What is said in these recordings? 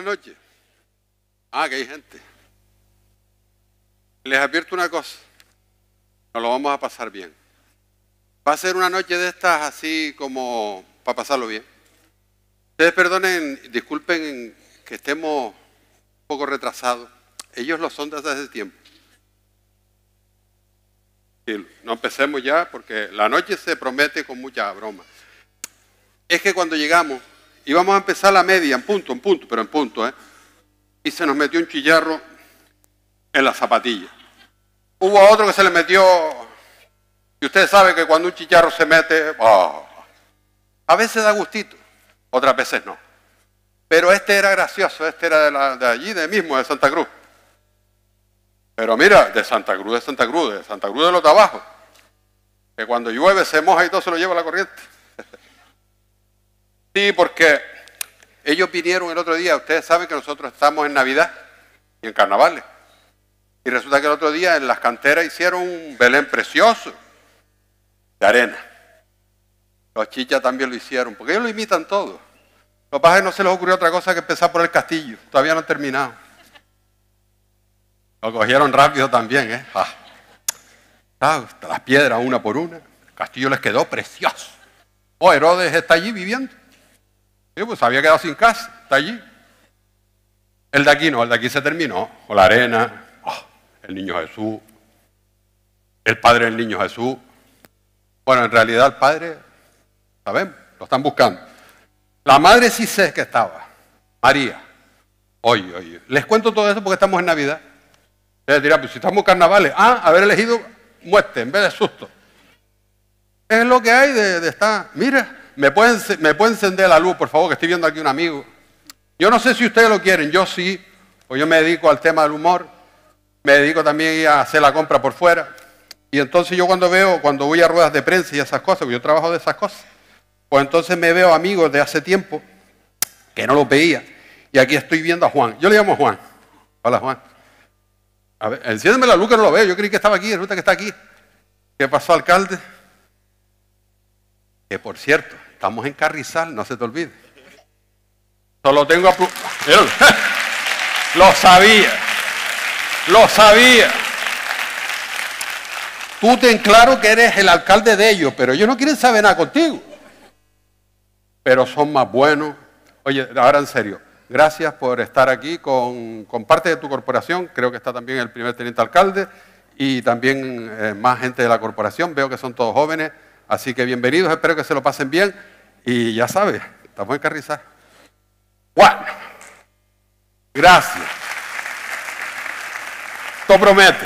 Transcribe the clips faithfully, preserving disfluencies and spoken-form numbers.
noches. Ah, que hay gente. Les advierto una cosa. Nos lo vamos a pasar bien. Va a ser una noche de estas así como para pasarlo bien. Ustedes perdonen, disculpen que estemos un poco retrasados. Ellos lo son desde hace tiempo. Sí, no empecemos ya porque la noche se promete con mucha broma. Es que cuando llegamos íbamos a empezar la media en punto, en punto, pero en punto, ¿eh? Y se nos metió un chillarro en la zapatilla. Hubo otro que se le metió, y usted sabe que cuando un chicharro se mete, oh, a veces da gustito, otras veces no. Pero este era gracioso, este era de, la, de allí, de mismo, de Santa Cruz. Pero mira, de Santa Cruz, de Santa Cruz, de Santa Cruz de los de abajo, que cuando llueve se moja y todo se lo lleva la corriente. Sí, porque ellos vinieron el otro día, ustedes saben que nosotros estamos en Navidad y en Carnavales. Y resulta que el otro día en las canteras hicieron un Belén precioso de arena. Los chichas también lo hicieron, porque ellos lo imitan todo. Los pajes no se les ocurrió otra cosa que empezar por el castillo, todavía no han terminado. Lo cogieron rápido también, ¿eh? Ah. Ah, las piedras una por una, el castillo les quedó precioso. Oh, Herodes está allí viviendo. Sí, pues había quedado sin casa, está allí. El de aquí no, el de aquí se terminó, con la arena. Oh, el niño Jesús, el padre del niño Jesús. Bueno, en realidad el padre, sabemos, lo están buscando. La madre sí sé que estaba, María. Oye, oye, les cuento todo eso porque estamos en Navidad. Ustedes dirán, pues si estamos en carnavales, ah, haber elegido muerte en vez de susto. Es lo que hay de, de estar, mira, ¿me pueden, ¿me puede encender la luz, por favor, que estoy viendo aquí un amigo? Yo no sé si ustedes lo quieren, yo sí, pues yo me dedico al tema del humor. Me dedico también a hacer la compra por fuera. Y entonces yo cuando veo, cuando voy a ruedas de prensa y esas cosas, porque yo trabajo de esas cosas, pues entonces me veo amigos de hace tiempo, que no los veía, y aquí estoy viendo a Juan. Yo le llamo Juan. Hola, Juan. A ver, enciéndeme la luz que no lo veo. Yo creí que estaba aquí, resulta que está aquí. ¿Qué pasó, alcalde? Que por cierto, estamos en Carrizal, no se te olvide. Solo tengo a... Lo sabía. Lo sabía. Tú ten claro que eres el alcalde de ellos, pero ellos no quieren saber nada contigo. Pero son más buenos. Oye, ahora en serio, gracias por estar aquí con, con parte de tu corporación. Creo que está también el primer teniente alcalde y también eh, más gente de la corporación. Veo que son todos jóvenes, así que bienvenidos. Espero que se lo pasen bien. Y ya sabes, estamos en Carrizal. Bueno, gracias. Esto promete.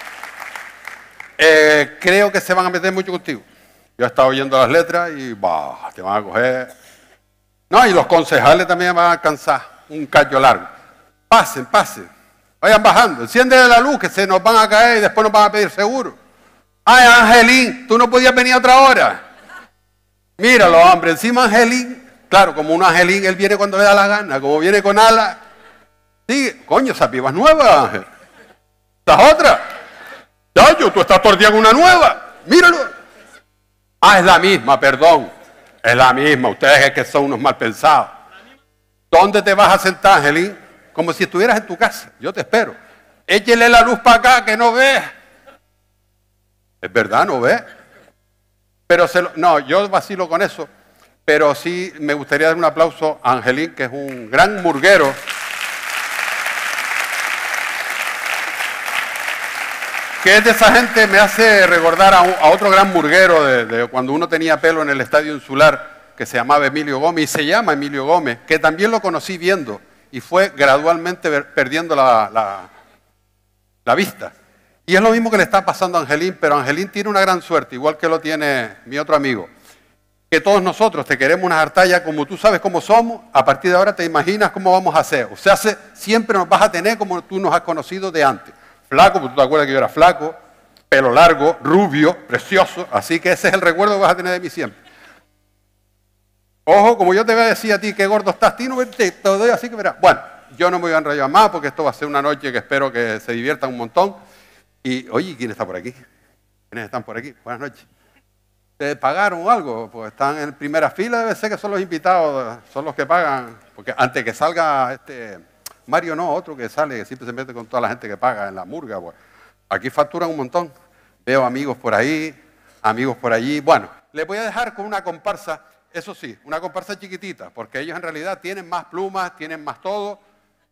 Eh, creo que se van a meter mucho contigo. Yo he estado oyendo las letras y bah, te van a coger. No, y los concejales también van a alcanzar un callo largo. Pasen, pasen. Vayan bajando. Enciende la luz que se nos van a caer y después nos van a pedir seguro. Ay, Angelín, tú no podías venir a otra hora. Míralo, hombre, encima Angelín. Claro, como un Angelín, él viene cuando le da la gana. Como viene con alas. Sí, coño, esa piba es nueva, Ángel. ¿Estás otra? Yayo, tú estás todo el día con una nueva. Míralo. Ah, es la misma, perdón. Es la misma. Ustedes es que son unos mal pensados. ¿Dónde te vas a sentar, Angelín? Como si estuvieras en tu casa. Yo te espero. Échele la luz para acá que no ves. Es verdad, no ves. Pero se lo, no, yo vacilo con eso. Pero sí me gustaría dar un aplauso a Angelín, que es un gran murguero. Que es de esa gente, me hace recordar a, un, a otro gran murguero de, de cuando uno tenía pelo en el Estadio Insular, que se llamaba Emilio Gómez, y se llama Emilio Gómez, que también lo conocí viendo, y fue gradualmente ver, perdiendo la, la, la vista. Y es lo mismo que le está pasando a Angelín, pero Angelín tiene una gran suerte, igual que lo tiene mi otro amigo, que todos nosotros te queremos una hartalla como tú sabes cómo somos, a partir de ahora te imaginas cómo vamos a hacer. O sea, siempre nos vas a tener como tú nos has conocido de antes. Flaco, porque tú te acuerdas que yo era flaco, pelo largo, rubio, precioso, así que ese es el recuerdo que vas a tener de mí siempre. Ojo, como yo te voy a decir a ti qué gordo estás, ti no te doy así que verás. Bueno, yo no me voy a enrollar más porque esto va a ser una noche que espero que se diviertan un montón. Y, oye, ¿quién está por aquí? ¿Quiénes están por aquí? Buenas noches. ¿Te pagaron o algo? Pues están en primera fila, debe ser que son los invitados, son los que pagan, porque antes que salga este... Mario no, otro que sale, que siempre se mete con toda la gente que paga en la murga. Pues. Aquí facturan un montón. Veo amigos por ahí, amigos por allí. Bueno, les voy a dejar con una comparsa, eso sí, una comparsa chiquitita, porque ellos en realidad tienen más plumas, tienen más todo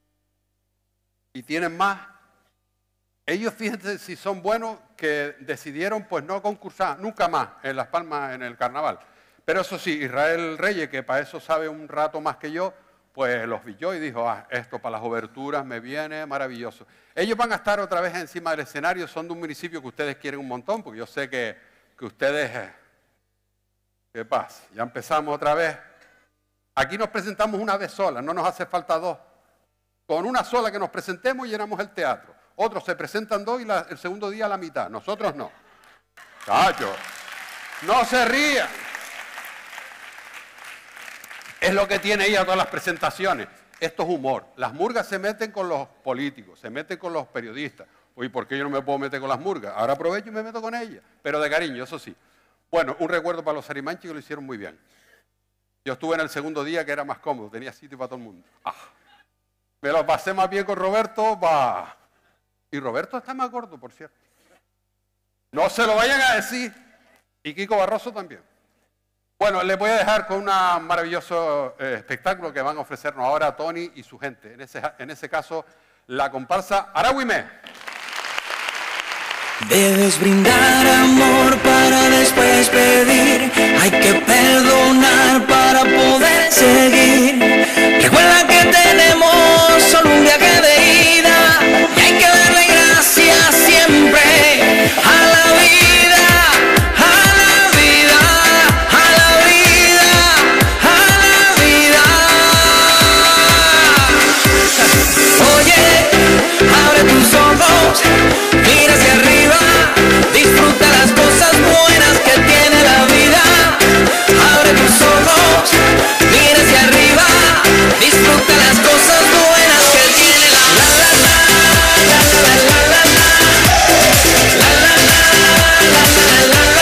y tienen más. Ellos, fíjense si son buenos, que decidieron pues no concursar nunca más en Las Palmas en el carnaval. Pero eso sí, Israel Reyes, que para eso sabe un rato más que yo, pues los vio y dijo, ah, esto para las oberturas me viene maravilloso. Ellos van a estar otra vez encima del escenario, son de un municipio que ustedes quieren un montón, porque yo sé que, que ustedes... Eh, ¿qué pasa? Ya empezamos otra vez. Aquí nos presentamos una vez sola, no nos hace falta dos. Con una sola que nos presentemos llenamos el teatro. Otros se presentan dos y la, el segundo día a la mitad. Nosotros no. Cacho, no se rían. Es lo que tiene ella todas las presentaciones. Esto es humor. Las murgas se meten con los políticos, se meten con los periodistas. Oye, ¿por qué yo no me puedo meter con las murgas? Ahora aprovecho y me meto con ellas. Pero de cariño, eso sí. Bueno, un recuerdo para los arimanchis que lo hicieron muy bien. Yo estuve en el segundo día que era más cómodo, tenía sitio para todo el mundo. Ah, me lo pasé más bien con Roberto, va. Y Roberto está más gordo, por cierto. No se lo vayan a decir. Y Kiko Barroso también. Bueno, les voy a dejar con un maravilloso eh, espectáculo que van a ofrecernos ahora Tony y su gente. En ese, en ese caso, la comparsa Aragüime. Debes brindar amor para después pedir. Hay que perdonar para poder seguir. Recuerda que tenemos solo un viaje de ida y hay que darle gracias siempre a la vida, a la vida, a la vida, a la vida. Oye, abre tus ojos, mira hacia arriba. Disfruta las cosas buenas que tiene la vida. Abre tus ojos, mira hacia arriba. Disfruta las cosas buenas que tiene la vida. La la la la la la la la la la la la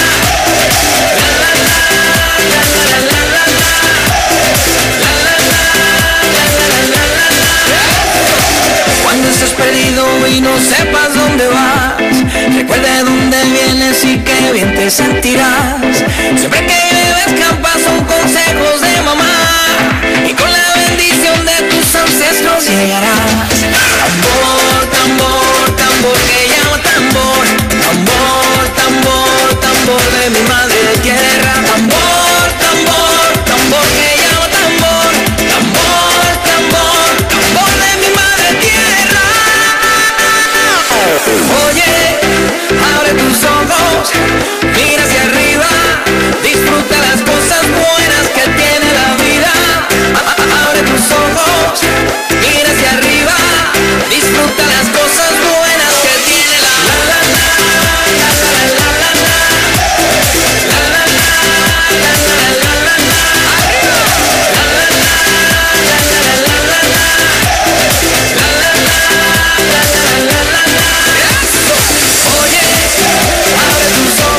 Cuando estés perdido y no sepas dónde vas, recuerda dónde vienes y qué bien te sentirás. Siempre que bebes campas son consejos de mamá y con la bendición de tus ancestros llegarás. Tambor, tambor, tambor que llama tambor. Tambor, tambor, tambor de mi madre tierra. Tambor, tambor, tambor que llama tambor. Tambor, tambor, tambor de mi madre tierra. Oye, abre tus ojos, mira hacia arriba, disfruta las cosas buenas que tiene la vida. Abre tus ojos, mira hacia arriba, disfruta las cosas buenas que tiene la vida. La la la la la la la la la la la la la la. Arriba. La la la la la la la la la la la la la la la. Oye, abre tus ojos.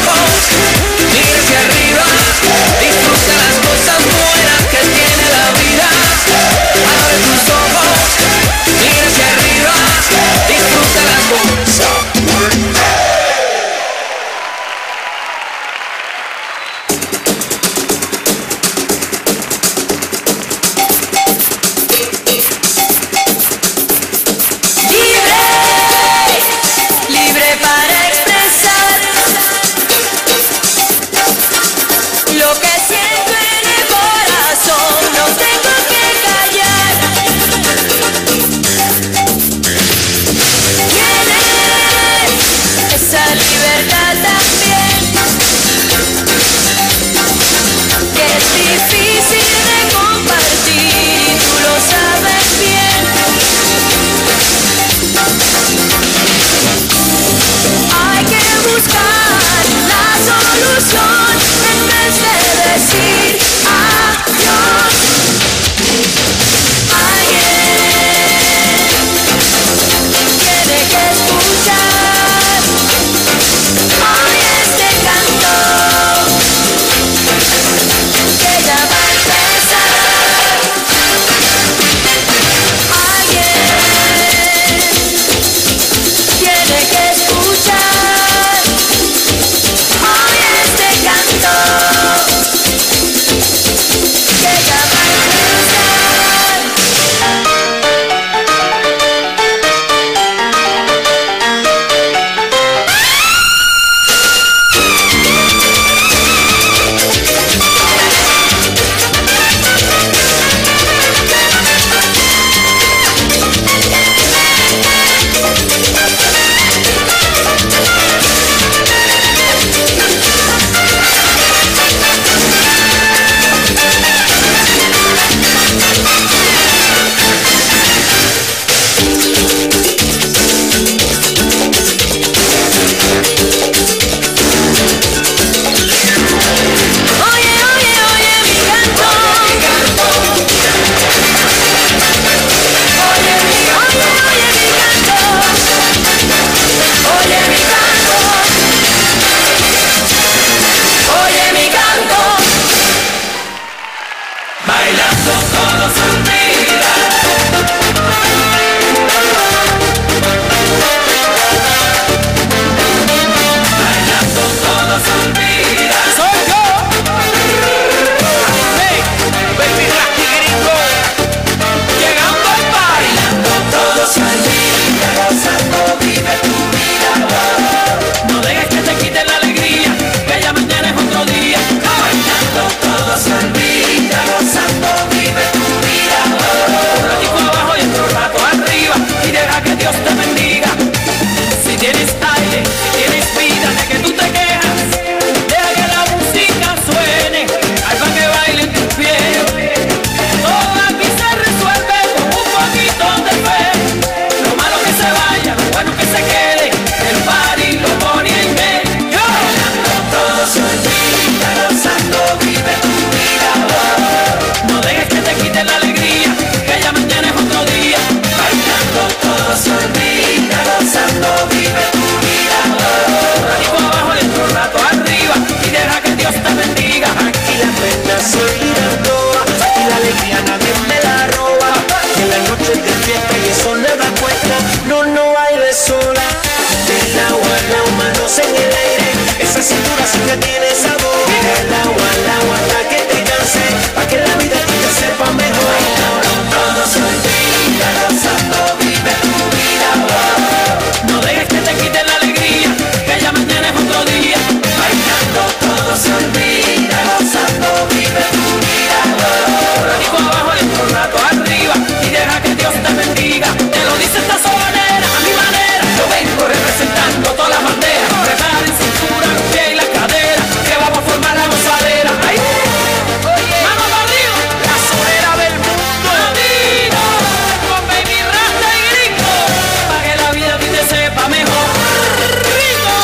esa cintura siempre tiene sabor. El agua, el agua hasta que te canse, pa' que la vida a ti te sepa mejor. Bailando todo se olvida, gozando vive tu vida. No dejes que te quiten la alegría, que ya mañana es otro día. Bailando todo se olvida, gozando vive tu vida. Un ratito abajo y otro rato arriba, y deja que Dios te bendiga. Te lo dice esta sobanera, a mi manera. Yo vengo representando todas las banderas. Preparen cintura, los pies y las caderas, que vamos a formar la gozadera. ¡Ay! ¡Vamos para arriba! La solera del mundo. ¡Latino! Con baby rasta y gringo, pa' que la vida a ti te sepa mejor. ¡Rico!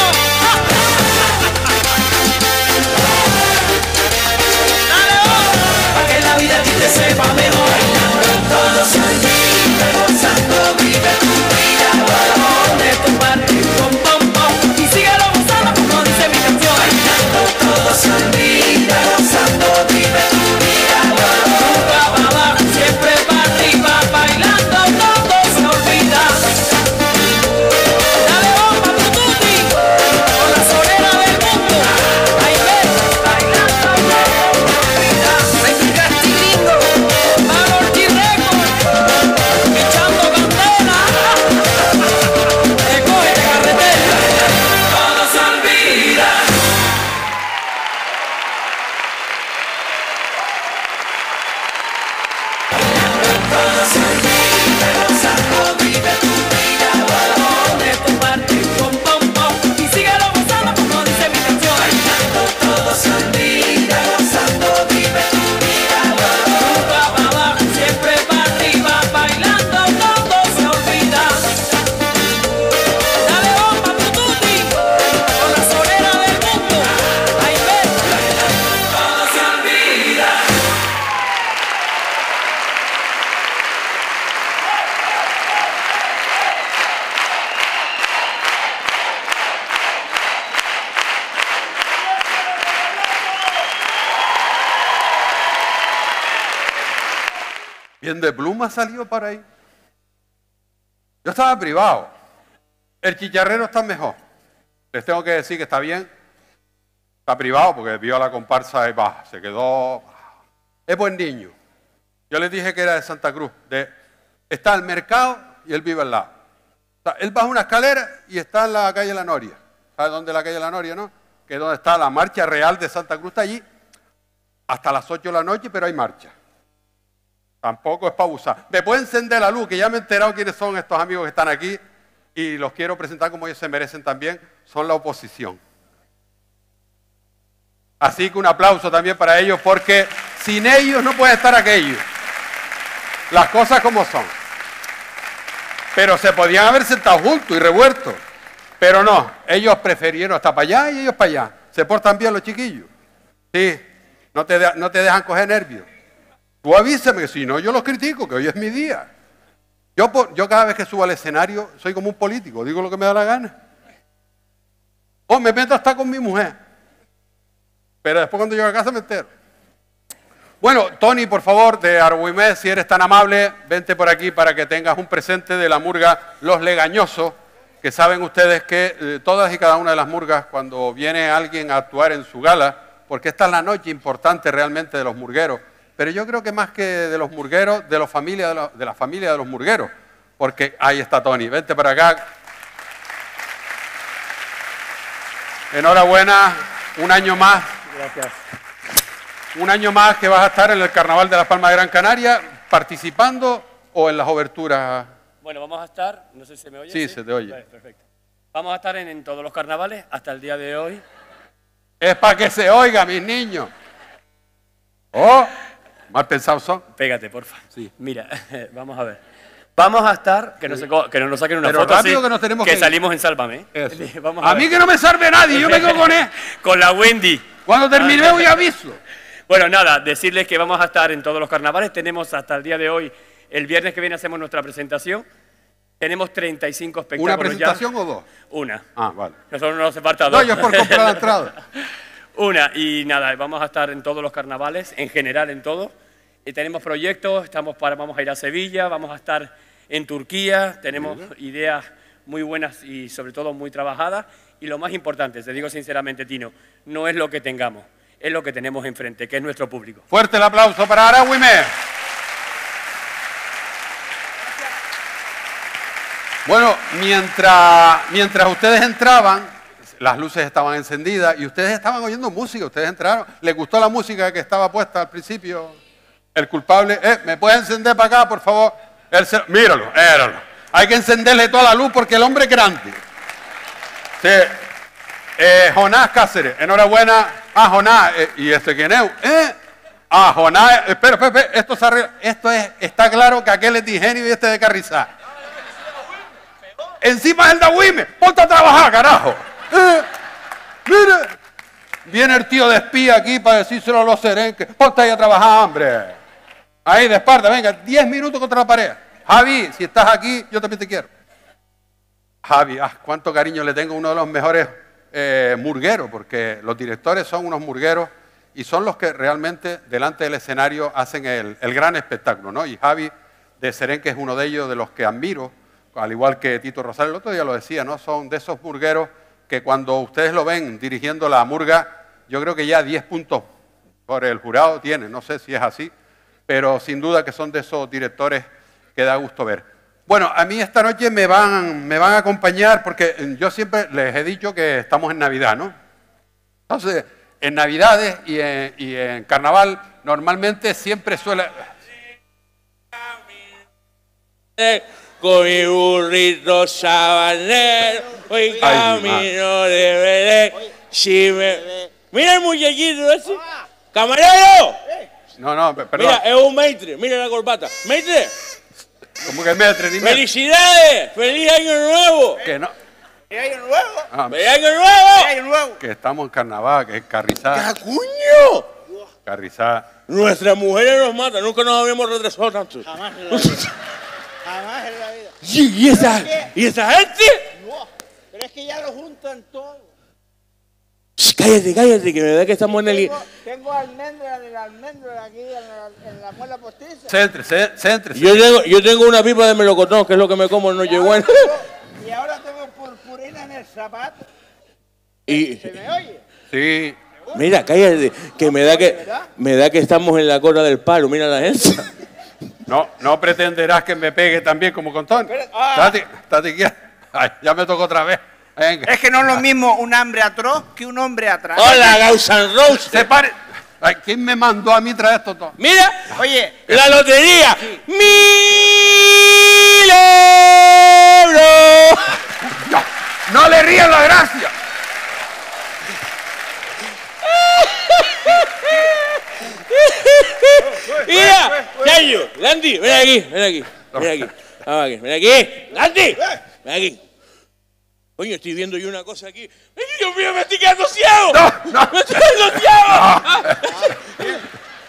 ¡Dale, oh! Pa' que la vida a ti te sepa mejor. Bailando todo se olvida, gozando vive tu vida. Ponte tu parte, pom, pom, pom, y síguelo gozando como dice mi canción. Bailando todo se olvida, gozando vive tu vida. Nunca para abajo, siempre para arriba, bailando todo se olvida. Dale bomba, Tututi, con la solera del mundo. Ahí ves, bailando todo se olvida. Soy Castillo, Valor G Record, echando candela. Te coge de carretera, todo se olvida. Todo se olvida, gozando vive tu vida. Ponte tu parte, pom, pom, pom, y síguelo gozando como dice mi canción. Bailando todo se olvida, gozando vive tu vida. Nunca para abajo, siempre para arriba, bailando todo se olvida. Dale bomba, Tututi, con la solera del mundo. Ahí ves, todo se olvida. Bien de pluma salió para ahí. Yo estaba privado. El chicharrero está mejor. Les tengo que decir que está bien. Está privado porque vio a la comparsa y baja. Se quedó. Es buen niño. Yo les dije que era de Santa Cruz. De, está al mercado y él vive al lado. O sea, él baja una escalera y está en la calle La Noria. ¿Sabe dónde es la calle La Noria, no? Que es donde está la marcha real de Santa Cruz. Está allí hasta las ocho de la noche, pero hay marcha. Tampoco es para abusar. Me puede encender la luz, que ya me he enterado quiénes son estos amigos que están aquí y los quiero presentar como ellos se merecen también. Son la oposición. Así que un aplauso también para ellos, porque sin ellos no puede estar aquello. Las cosas como son. Pero se podían haber sentado juntos y revueltos. Pero no, ellos prefirieron hasta para allá y ellos para allá. Se portan bien los chiquillos. Sí, no te, de, no te dejan coger nervios. Tú avísame, que si no yo los critico, que hoy es mi día. Yo, yo cada vez que subo al escenario soy como un político, digo lo que me da la gana. O me meto hasta con mi mujer. Pero después cuando llego a casa me entero. Bueno, Tony, por favor, de Argüimé, si eres tan amable, vente por aquí para que tengas un presente de la murga Los Legañosos, que saben ustedes que eh, todas y cada una de las murgas, cuando viene alguien a actuar en su gala, porque esta es la noche importante realmente de los murgueros, pero yo creo que más que de los murgueros, de, los familia, de, la, de la familia de los murgueros, porque ahí está Tony, vente para acá. Enhorabuena, un año más. Gracias. Un año más que vas a estar en el Carnaval de Las Palmas de Gran Canaria, participando o en las oberturas. Bueno, vamos a estar, no sé si se me oye. Sí, ¿sí? Se te oye. Vale, perfecto. Vamos a estar en, en todos los carnavales hasta el día de hoy. Es para que se oiga, mis niños. Oh, mal pensados son. Pégate, porfa. Sí. Mira, vamos a ver. Vamos a estar, que no, se, que no nos saquen una Pero foto rápido así, que nos tenemos que que ir. salimos en Sálvame. Eso. Vamos a a mí ver. que no me salve nadie, yo me quedo con él. Con la Wendy. Cuando termine voy a aviso. Bueno, nada, decirles que vamos a estar en todos los carnavales. Tenemos hasta el día de hoy, el viernes que viene hacemos nuestra presentación. Tenemos treinta y cinco espectáculos. ¿Una presentación ya. o dos? Una. Ah, vale. Nosotros no nos hace falta No, dos. yo es por comprar la entrada. Una, y nada, vamos a estar en todos los carnavales, en general en todos. Y tenemos proyectos, estamos para, vamos a ir a Sevilla, vamos a estar en Turquía, tenemos ideas muy buenas y sobre todo muy trabajadas. Y lo más importante, te digo sinceramente, Tino, no es lo que tengamos, es lo que tenemos enfrente, que es nuestro público. Fuerte el aplauso para Aragüime. Bueno, mientras, mientras ustedes entraban, las luces estaban encendidas y ustedes estaban oyendo música, ustedes entraron. ¿Les gustó la música que estaba puesta al principio? El culpable, eh, ¿me puede encender para acá, por favor? El cel... Míralo, míralo. Hay que encenderle toda la luz porque el hombre es grande. Sí. Eh, Jonás Cáceres, enhorabuena. Ah, Jonás, eh, ¿y este quién es? ¿Eh? Ah, Jonás, eh, espera, espera, espera, esto, se arregla. Esto es, está claro que aquel es de Ingenio y este de Carrizá. Encima es el Dagüime, ponte a trabajar, carajo. Eh, mire, viene el tío de espía aquí para decírselo a los serenques. Ponte ahí a trabajar, hombre. Ahí, de espalda, venga, diez minutos contra la pared. Javi, si estás aquí, yo también te quiero. Javi, ah, cuánto cariño le tengo a uno de los mejores eh, murgueros, porque los directores son unos murgueros y son los que realmente delante del escenario hacen el, el gran espectáculo, ¿no? Y Javi de Serenque es uno de ellos, de los que admiro, al igual que Tito Rosario, el otro día lo decía, ¿no? Son de esos murgueros que cuando ustedes lo ven dirigiendo la murga, yo creo que ya diez puntos por el jurado tiene, no sé si es así, pero sin duda que son de esos directores que da gusto ver. Bueno, a mí esta noche me van, me van a acompañar porque yo siempre les he dicho que estamos en Navidad, ¿no? Entonces, en Navidades y en, y en Carnaval normalmente siempre suele... Con mi burrito sabanero, hoy camino de Belén. Si me... Mira el muñequito ese. ¡Camarero! No, no, perdón. Mira, es un maitre. Mira la corbata. ¡Maitre! ¿Cómo que maitre? Ni ¡Felicidades! ¡Feliz año nuevo! Que no. ¡Feliz año nuevo! Ah, ¡Feliz año nuevo! ¡Feliz año nuevo! Que estamos en Carnaval, que es Carrizá. ¡Cacuño! Carrizá. Nuestras mujeres nos matan. Nunca nos habíamos retrasado tanto. Jamás en la vida. Jamás en la vida. ¿Y, y, esa, ¿Y esa gente? No, pero es que ya lo juntan todo. Shh, cállate, cállate, que me da que estamos en el... Tengo, tengo almendra de la almendra aquí en la, en la muela postiza. Centre, ce- centre. Yo tengo, yo tengo una pipa de melocotón, que es lo que me como en Nochebuena. Y ahora tengo purpurina en el zapato. Y, ¿Se me oye? Sí. mira, cállate, que me da que, me da que estamos en la cola del palo, mira la gente. No, no pretenderás que me pegue también como con Tony. Ah. Estate, estate quieto. Ay, ya me tocó otra vez. Venga. Es que no es lo mismo un hambre atroz que un hombre atrás. Hola, Guns N' Roses. Se pare. Ay, ¿quién me mandó a mí traer esto todo? Mira, Oye, la lotería. ¡Mil euros! No, no le rían la gracia. Mira, Chayo, Landy, ven aquí, ven aquí, ven aquí, vamos aquí, ven aquí, Landy, ven aquí. Coño, estoy viendo yo una cosa aquí. ¡Ay, Dios mío, me estoy quedando ciego! No, no. ¡Me estoy quedando ciego!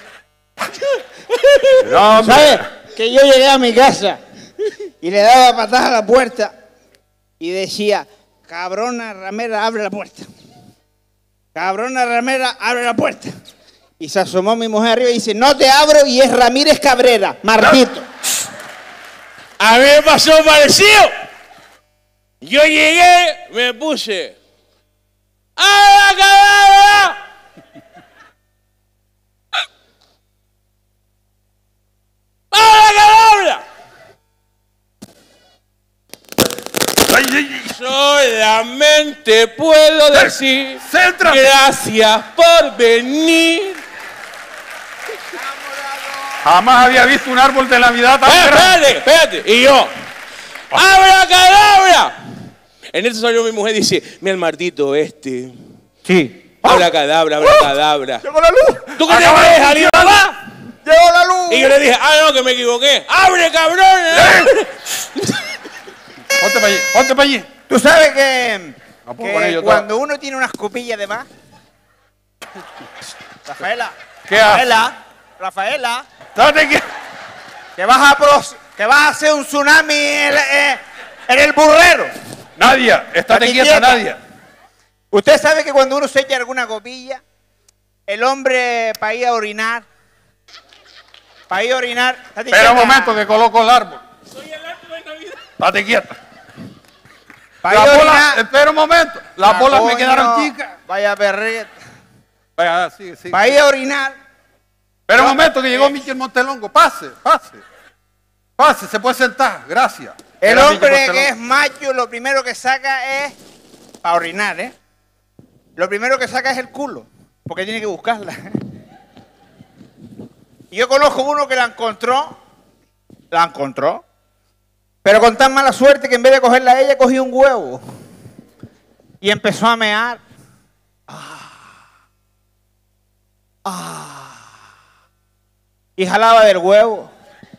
No, hombre. ¿sabes? Que yo llegué a mi casa y le daba patadas a la puerta y decía, cabrona ramera, abre la puerta. Cabrona ramera, abre la puerta. Y se asomó mi mujer arriba y dice, no te abro, y es Ramírez Cabrera, Martito. A mí me pasó parecido. Yo llegué, me puse ¡a la cadabra! ¡A la cadabra! Ay, ay, ay. Solamente puedo decir Céntrate. gracias por venir. Jamás había visto un árbol de Navidad tan Eh, grande. espérate, espérate. Y yo, ¡abra cadabra! En eso salió mi mujer y dice, mira el martito este. Sí. Abra cadabra, abra cadabra. Llegó la luz. ¿Tú qué te Acaba de crees, Alibaba? Llegó la luz. Y yo le dije, ah, no, que me equivoqué. ¡Abre, cabrón! ¡Eh! Ponte para allí, ponte para allí. Tú sabes que, No puedo que con ello todo. cuando uno tiene unas copillas de más. Rafaela. ¿Qué haces? Rafaela. Rafaela. Date quieto. Que vas a, pros- que vas a hacer un tsunami en, en- en el burrero. Nadia, estate Aquí quieta, quieta. Nadia. Usted sabe que cuando uno se echa alguna copilla, el hombre para ir a orinar, para ir a orinar. estate Espera un quieta. momento que coloco el árbol. Soy el árbol de Navidad. Date quieta. Vaya Las a bolas, orinar. espera un momento. Las Ah, bolas me coño, quedaron chicas. Vaya perreta. Vaya, sí, sí. Vaya a orinar. Espera un momento que llegó Miquel Montelongo. Pase, pase. Pase, se puede sentar. Gracias. El Era hombre Miquel que es Montelongo. macho, lo primero que saca es... Para orinar, ¿eh? Lo primero que saca es el culo. Porque tiene que buscarla. Y yo conozco uno que la encontró. La encontró. Pero con tan mala suerte que en vez de cogerla a ella, cogió un huevo. Y empezó a mear. Ah. Ah. Y jalaba del huevo.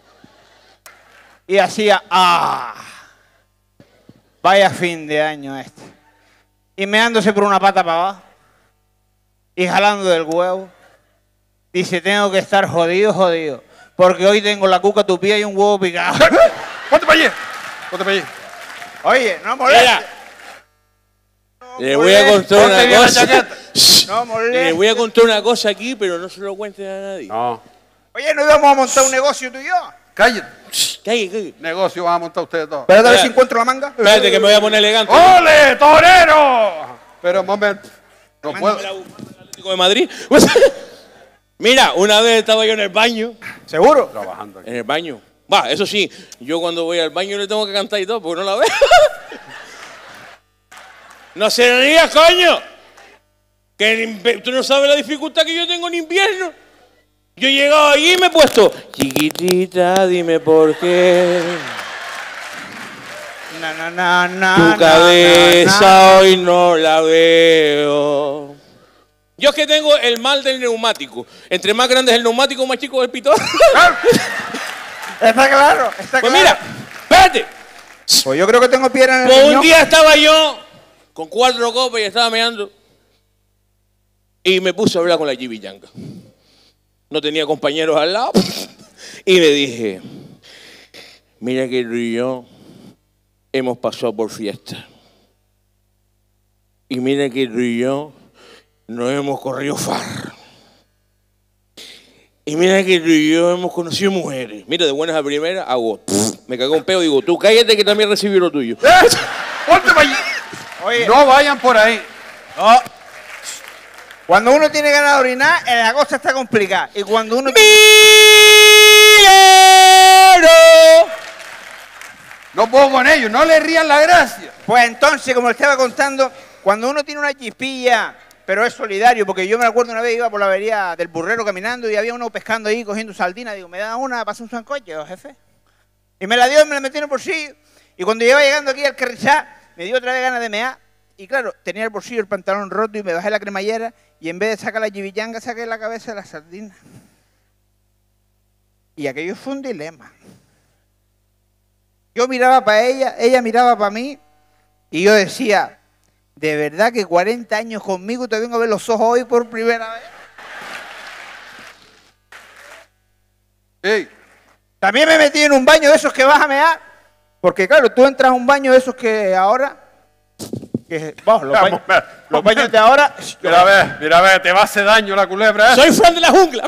Y hacía, ah, vaya fin de año este. Y meándose por una pata para abajo. Y jalando del huevo. Dice, tengo que estar jodido, jodido. Porque hoy tengo la cuca tupida y un huevo picado. Ponte para allí. Ponte para allí. Oye, no molestes. No Le voy a contar Ponte una bien la cosa. chaqueta. No molestes. Le voy a contar una cosa aquí, pero no se lo cuente a nadie. No. Oye, ¿no íbamos a montar un negocio tú y yo? Cállate. Calle, calle. Negocio van a montar ustedes dos. Espérate a ver Espera. si encuentro la manga. Espérate que me voy a poner elegante. ¡Ole, torero! Pero un momento. No puedo. El Atlético de Madrid. Mira, una vez estaba yo en el baño. ¿Seguro? Trabajando aquí. En el baño. Va, eso sí, yo cuando voy al baño le tengo que cantar y todo, porque no la veo. No se rías, coño. Que en inve- tú no sabes la dificultad que yo tengo en invierno. Yo he llegado allí y me he puesto, chiquitita, dime por qué. Na, na, na, na, Tu na, cabeza na, na. hoy no la veo. Yo es que tengo el mal del neumático. Entre más grande es el neumático, más chico es el pitón. Está claro, está Pues claro. mira, espérate. Pues yo creo que tengo piedra en el Pues un riñón. día estaba yo con cuatro copas y estaba meando. Y me puse a hablar con la Yibillanca. No tenía compañeros al lado. Y le dije, mira que tú y yo hemos pasado por fiesta. Y mira que tú y yo nos hemos corrido farra. Y mira que tú y yo hemos conocido mujeres. Mira, de buenas a primeras hago, pff, me cagó un peo y digo, tú cállate que también recibí lo tuyo. ¡Eh! ¡Ponte para allí! Oye, No vayan por ahí. no. Cuando uno tiene ganas de orinar, eh, la cosa está complicada. Y cuando uno... No puedo con ellos. No le rían la gracia. Pues entonces, como le estaba contando, cuando uno tiene una chispilla, pero es solidario, porque yo me acuerdo una vez iba por la avería del Burrero caminando y había uno pescando ahí, cogiendo sardinas. Digo, ¿me da una para hacer un sancocho, jefe? Y me la dio y me la metí en el bolsillo. Y cuando iba llegando aquí al Carrizá, me dio otra vez ganas de mear. Y claro, tenía el bolsillo, el pantalón roto y me bajé la cremallera y en vez de sacar la yibillanga, saqué la cabeza de la sardina. Y aquello fue un dilema. Yo miraba para ella, ella miraba para mí y yo decía, ¿de verdad que cuarenta años conmigo te vengo a ver los ojos hoy por primera vez? Ey, También me metí en un baño de esos que vas a mear. Porque claro, tú entras a un baño de esos que ahora... Que, vamos, los, baños, los baños de ahora... mira a ver, mira a ver, te va a hacer daño la culebra. ¿eh? Soy fan de la jungla.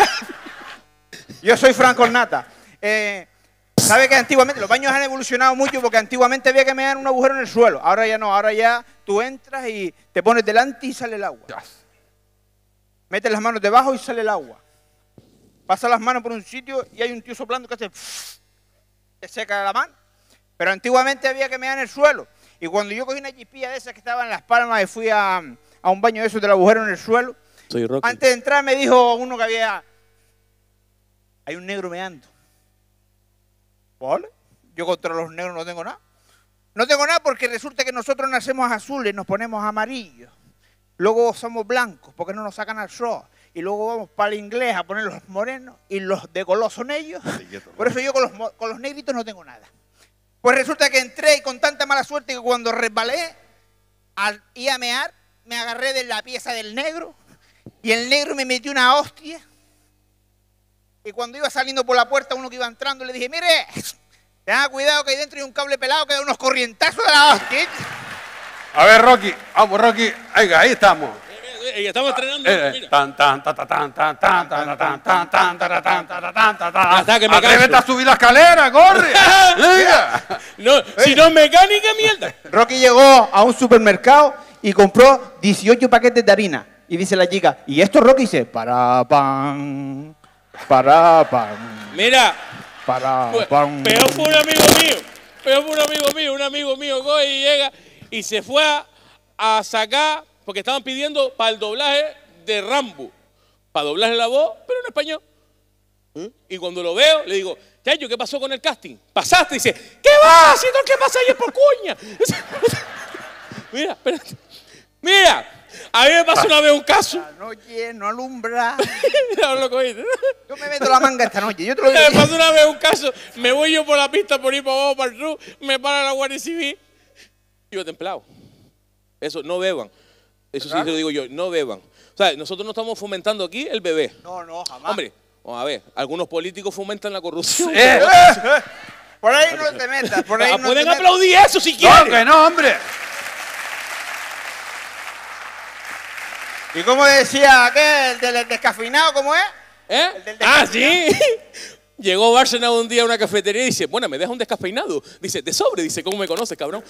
Yo soy Franco Nata. Eh, ¿Sabe que antiguamente los baños han evolucionado mucho? Porque antiguamente había que mear un agujero en el suelo. Ahora ya no, ahora ya tú entras y te pones delante y sale el agua. Ya. Metes las manos debajo y sale el agua. Pasas las manos por un sitio y hay un tío soplando que hace... Te seca la mano. Pero antiguamente había que mear en el suelo. Y cuando yo cogí una chispilla de esas que estaban en Las Palmas y fui a, a un baño de esos del agujero en el suelo, Soy Rocky. antes de entrar me dijo uno que había... Hay un negro meando. ¿Vale? Yo contra los negros no tengo nada. No tengo nada porque resulta que nosotros nacemos azules, nos ponemos amarillos. Luego somos blancos porque no nos sacan al sol. Y luego vamos para el inglés a poner los morenos y los de color son ellos. Por eso yo con los, mo- con los negritos no tengo nada. Pues resulta que entré y con tanta mala suerte que cuando resbalé al ir a mear, me agarré de la pieza del negro y el negro me metió una hostia. Y cuando iba saliendo por la puerta, uno que iba entrando, le dije, mire, tenga cuidado que ahí dentro hay un cable pelado que da unos corrientazos de la hostia. A ver, Rocky. Vamos, Rocky. Ahí, ahí estamos. Y estamos estrenando. Eh, Mira. tan, tan, tan, tan, tan, tan, tan, tan, tan, tan, tan, tan, tan, tan, tan, tan, tan. Hasta que me Atrévete canso. a subir la escalera, corre. Venga. No, si no es mecánica, mierda. Rocky llegó a un supermercado y compró dieciocho paquetes de harina. Y dice la chica, ¿y esto, Rocky? Dice, para pan, para pan, Mira, para pues, pan. peor fue un amigo mío. Peor fue un amigo mío. Un amigo mío coge y llega y se fue a, a sacar, porque estaban pidiendo para el doblaje de Rambo. Para doblarle la voz, pero en español. ¿Mm? Y cuando lo veo, le digo, Chayo, ¿qué pasó con el casting? ¿Pasaste? Y dice, ¿qué va? Si todo el que pasa ahí es por cuña. Mira, espérate. Mira, a mí me pasó una vez un caso. La noche no alumbra. No lo cogiste. Yo me meto la manga esta noche, yo te lo digo. Me pasó una vez un caso. Me voy yo por la pista, por ir para abajo, para el sur. Me para la Guardia Civil. Yo templado. Eso, no beban. Eso sí te lo digo yo, no beban. O sea, nosotros no estamos fomentando aquí el bebé. No, no, jamás. Hombre, vamos a ver, algunos políticos fomentan la corrupción. Eh, Por ahí no te metas, por ahí Ah, no pueden te metas. aplaudir eso si No, quieren. que no, hombre. ¿Y cómo decía aquel del descafeinado, cómo es? ¿Eh? El del Ah, descafeinado. sí. Llegó Bárcena un día a una cafetería y dice, bueno, me deja un descafeinado. Dice, de sobre, dice, ¿cómo me conoces, cabrón?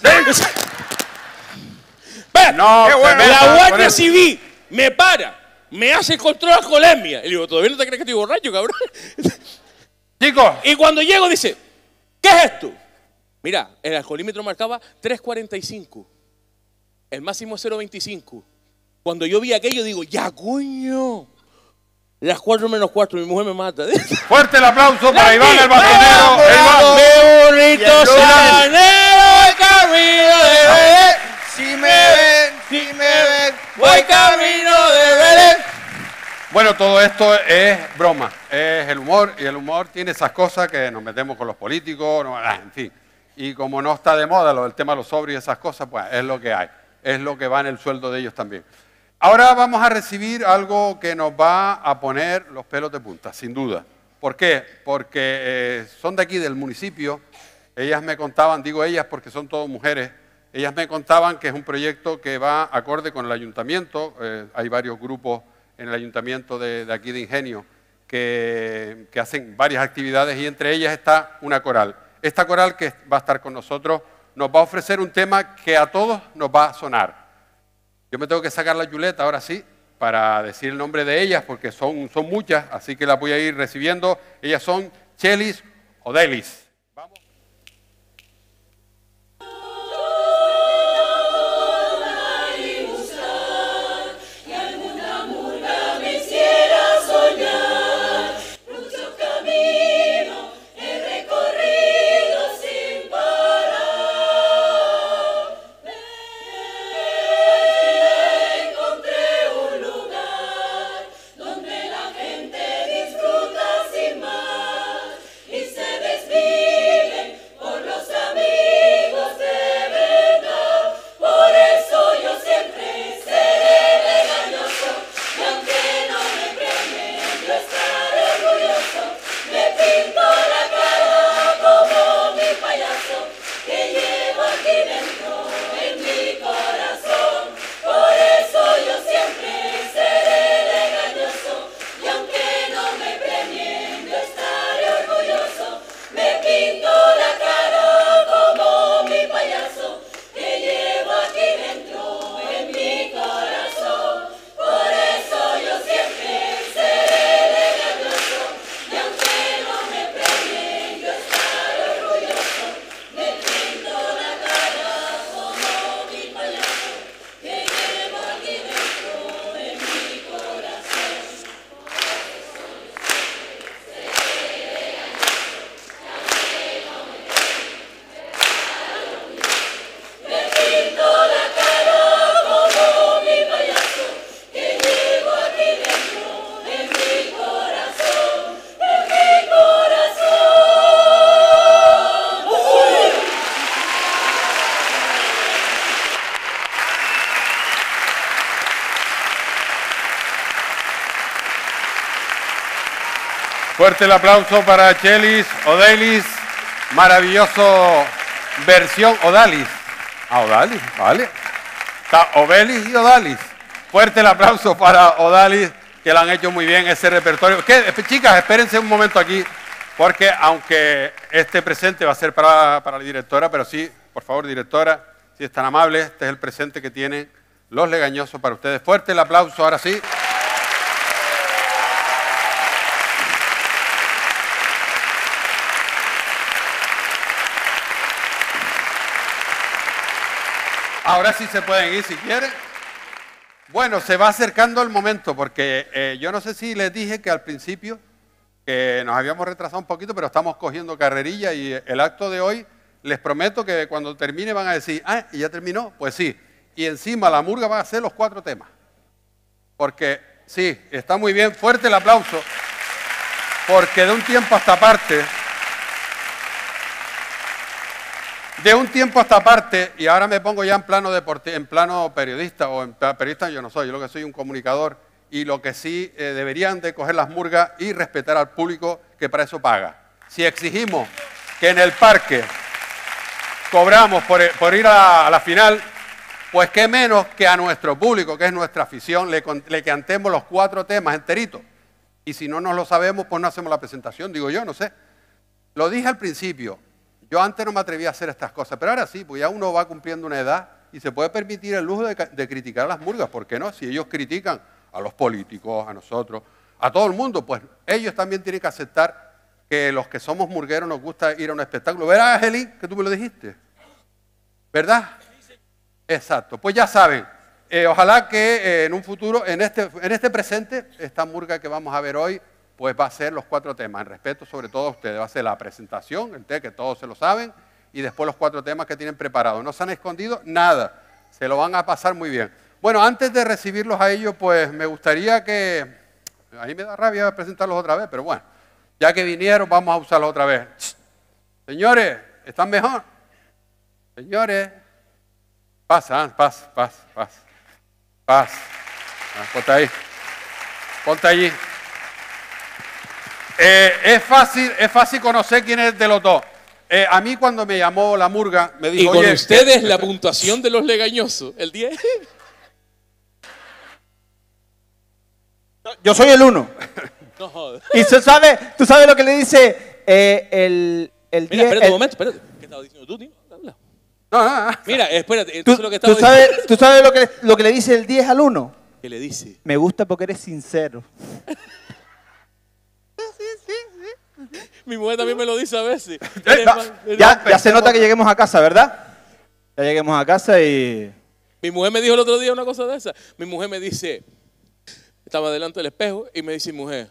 Ve, No, qué bueno. te la metas con Guardia eso. Civil me para, me hace control de alcoholemia. Y le digo, ¿todavía no te crees que estoy borracho, cabrón? Chicos, Y cuando llego dice, ¿qué es esto? Mira, el alcoholímetro marcaba tres cuarenta y cinco. El máximo es cero veinticinco. Cuando yo vi aquello digo, ya coño. Las cuatro menos cuatro, mi mujer me mata. fuerte el aplauso para Iván el Bastonero. Iván. ¡Qué bonito Y el sanero el camino de Belén! Si me ven, si me ven, Voy camino de Belén. Bueno, todo esto es broma, es el humor, y el humor tiene esas cosas que nos metemos con los políticos, no, ah, en fin. Y como no está de moda lo del tema de los sobrios y esas cosas, pues es lo que hay, es lo que va en el sueldo de ellos también. Ahora vamos a recibir algo que nos va a poner los pelos de punta, sin duda. ¿Por qué? Porque eh, son de aquí, del municipio. Ellas me contaban, digo ellas porque son todas mujeres, ellas me contaban que es un proyecto que va acorde con el ayuntamiento. Eh, hay varios grupos en el ayuntamiento de, de aquí de Ingenio que, que hacen varias actividades y entre ellas está una coral. Esta coral que va a estar con nosotros nos va a ofrecer un tema que a todos nos va a sonar. Yo me tengo que sacar la chuleta ahora sí para decir el nombre de ellas porque son, son muchas, así que las voy a ir recibiendo. Ellas son Chelis Odelis. Vamos. Fuerte el aplauso para Chelis Odelis, maravilloso versión Odalis. Ah, Odalis, vale. Está Obelis y Odalis. Fuerte el aplauso para Odalis, que lo han hecho muy bien ese repertorio. ¿Qué? Chicas, espérense un momento aquí, porque aunque este presente va a ser para, para la directora, pero sí, por favor, directora, si es tan amable, este es el presente que tienen los Legañosos para ustedes. Fuerte el aplauso, ahora sí. Ahora sí se pueden ir si quieren. Bueno, se va acercando el momento porque eh, yo no sé si les dije que al principio que nos habíamos retrasado un poquito, pero estamos cogiendo carrerilla y el acto de hoy, les prometo que cuando termine van a decir, ah, ¿y ya terminó? Pues sí. Y encima la murga va a hacer los cuatro temas. Porque sí, está muy bien, fuerte el aplauso, porque de un tiempo a esta parte... De un tiempo a esta parte, y ahora me pongo ya en plano deporte, en plano periodista, o en periodista yo no soy, yo lo que soy un comunicador, y lo que sí eh, deberían de coger las murgas y respetar al público que para eso paga. Si exigimos que en el parque cobramos por, por ir a, a la final, pues qué menos que a nuestro público, que es nuestra afición, le, le cantemos los cuatro temas enteritos. Y si no nos lo sabemos, pues no hacemos la presentación, digo yo, no sé. Lo dije al principio. Yo antes no me atrevía a hacer estas cosas, pero ahora sí, pues ya uno va cumpliendo una edad y se puede permitir el lujo de, de criticar a las murgas. ¿Por qué no? Si ellos critican a los políticos, a nosotros, a todo el mundo, pues ellos también tienen que aceptar que los que somos murgueros nos gusta ir a un espectáculo. ¿Verdad, Angelín? Que tú me lo dijiste. ¿Verdad? Exacto. Pues ya saben, eh, ojalá que eh, en un futuro, en este, en este presente, esta murga que vamos a ver hoy, pues va a ser los cuatro temas, en respeto sobre todo a ustedes. Va a ser la presentación, el té, que todos se lo saben, y después los cuatro temas que tienen preparados. No se han escondido nada, se lo van a pasar muy bien. Bueno, antes de recibirlos a ellos, pues me gustaría que... A mí me da rabia presentarlos otra vez, pero bueno, ya que vinieron, vamos a usarlos otra vez. Señores, ¿están mejor? Señores, pasa, pasa, pasa, pasa, pasa. Ponte ahí, ponte allí. Eh, es fácil, es fácil conocer quién es de los dos. Eh, a mí cuando me llamó la murga, me dijo, y con oye, ustedes la puntuación de los Legañosos, el diez. Yo soy el uno. No jodas. Y tú sabes, tú sabes lo que le dice eh, el, el Mira, diez, espérate el- un momento, espérate. ¿Qué estabas diciendo tú, tío? Habla. no, no, no. Mira, espérate, ¿Tú, entonces lo que estaba tú sabes, diciendo... tú sabes lo, que, lo que le dice el diez al uno? ¿Qué le dice? Me gusta porque eres sincero. Mi mujer también me lo dice a veces. Eh, No, Eres mal- eres ya, mal- ya se nota que lleguemos a casa, ¿verdad? Ya lleguemos a casa y... Mi mujer me dijo el otro día una cosa de esa. Mi mujer me dice, estaba delante del espejo y me dice, mujer,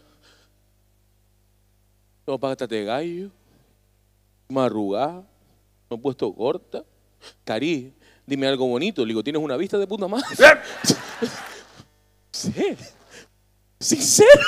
tengo patas de gallo, me arrugada, me he puesto corta. Cari, dime algo bonito. Le digo, ¿tienes una vista de puta madre? Sí. Sincero.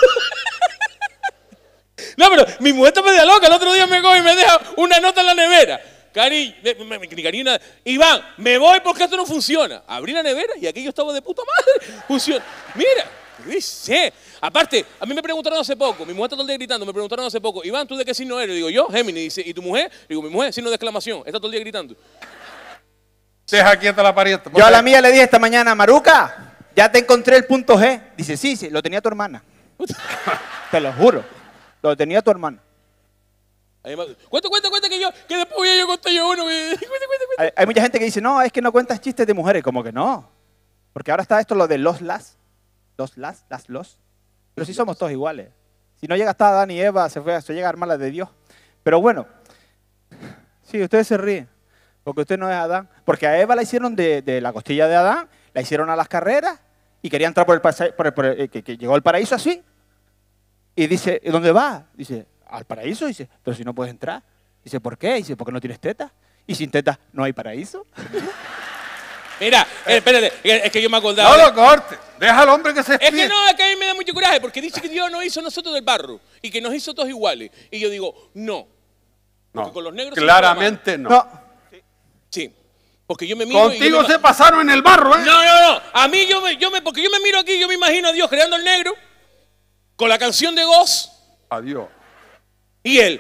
No, pero mi mujer está media loca. El otro día me coge y me deja una nota en la nevera. Cari, me- me- ni Karina, Iván, me voy porque esto no funciona. Abrí la nevera y aquello estaba de puta madre. Funciona. Mira, dice. Aparte, a mí me preguntaron hace poco, mi mujer está todo el día gritando, me preguntaron hace poco, Iván, ¿tú de qué signo eres? Digo, yo, Géminis. Dice, ¿y tu mujer? Digo, mi mujer, signo de exclamación, está todo el día gritando. Deja quieta la parienta. Yo a la mía le dije esta mañana, Maruca, ya te encontré el punto G. Dice, sí, sí, lo tenía tu hermana. Te lo juro, lo tenía tu hermana. Ahí me- Cuenta, cuenta, cuenta que yo, que después voy a yo conté yo uno. que- Cuenta, cuenta, cuenta. Hay, hay mucha gente que dice, no, es que no cuentas chistes de mujeres. Como que no. Porque ahora está esto lo de los las. Los las, las los. Pero sí somos todos iguales. Si no llega hasta Adán y Eva, se, fue, se llega a armar la de Dios. Pero bueno, sí, ustedes se ríen. Porque usted no es Adán. Porque a Eva la hicieron de, de la costilla de Adán, la hicieron a las carreras y quería entrar por el, pasa- por el- por el- que, que llegó al paraíso así. Y dice, ¿y dónde va? Dice, al paraíso. Dice, pero si no puedes entrar. Dice, ¿por qué? Dice, porque no tienes tetas. Y sin tetas no hay paraíso. Mira, eh, espérate, es que yo me acordaba. No de- lo corte. Deja al hombre que se Es que explique. no, es que a mí me da mucho coraje, porque dice que Dios nos hizo a nosotros del barro y que nos hizo todos iguales. Y yo digo, no. Porque No, con los negros claramente no. No. Sí. Porque yo me miro y yo Contigo me- se pasaron en el barro, ¿eh? No, no, no. A mí yo me, yo me, porque yo me miro aquí, yo me imagino a Dios creando el negro con la canción de Goz Adiós. y él.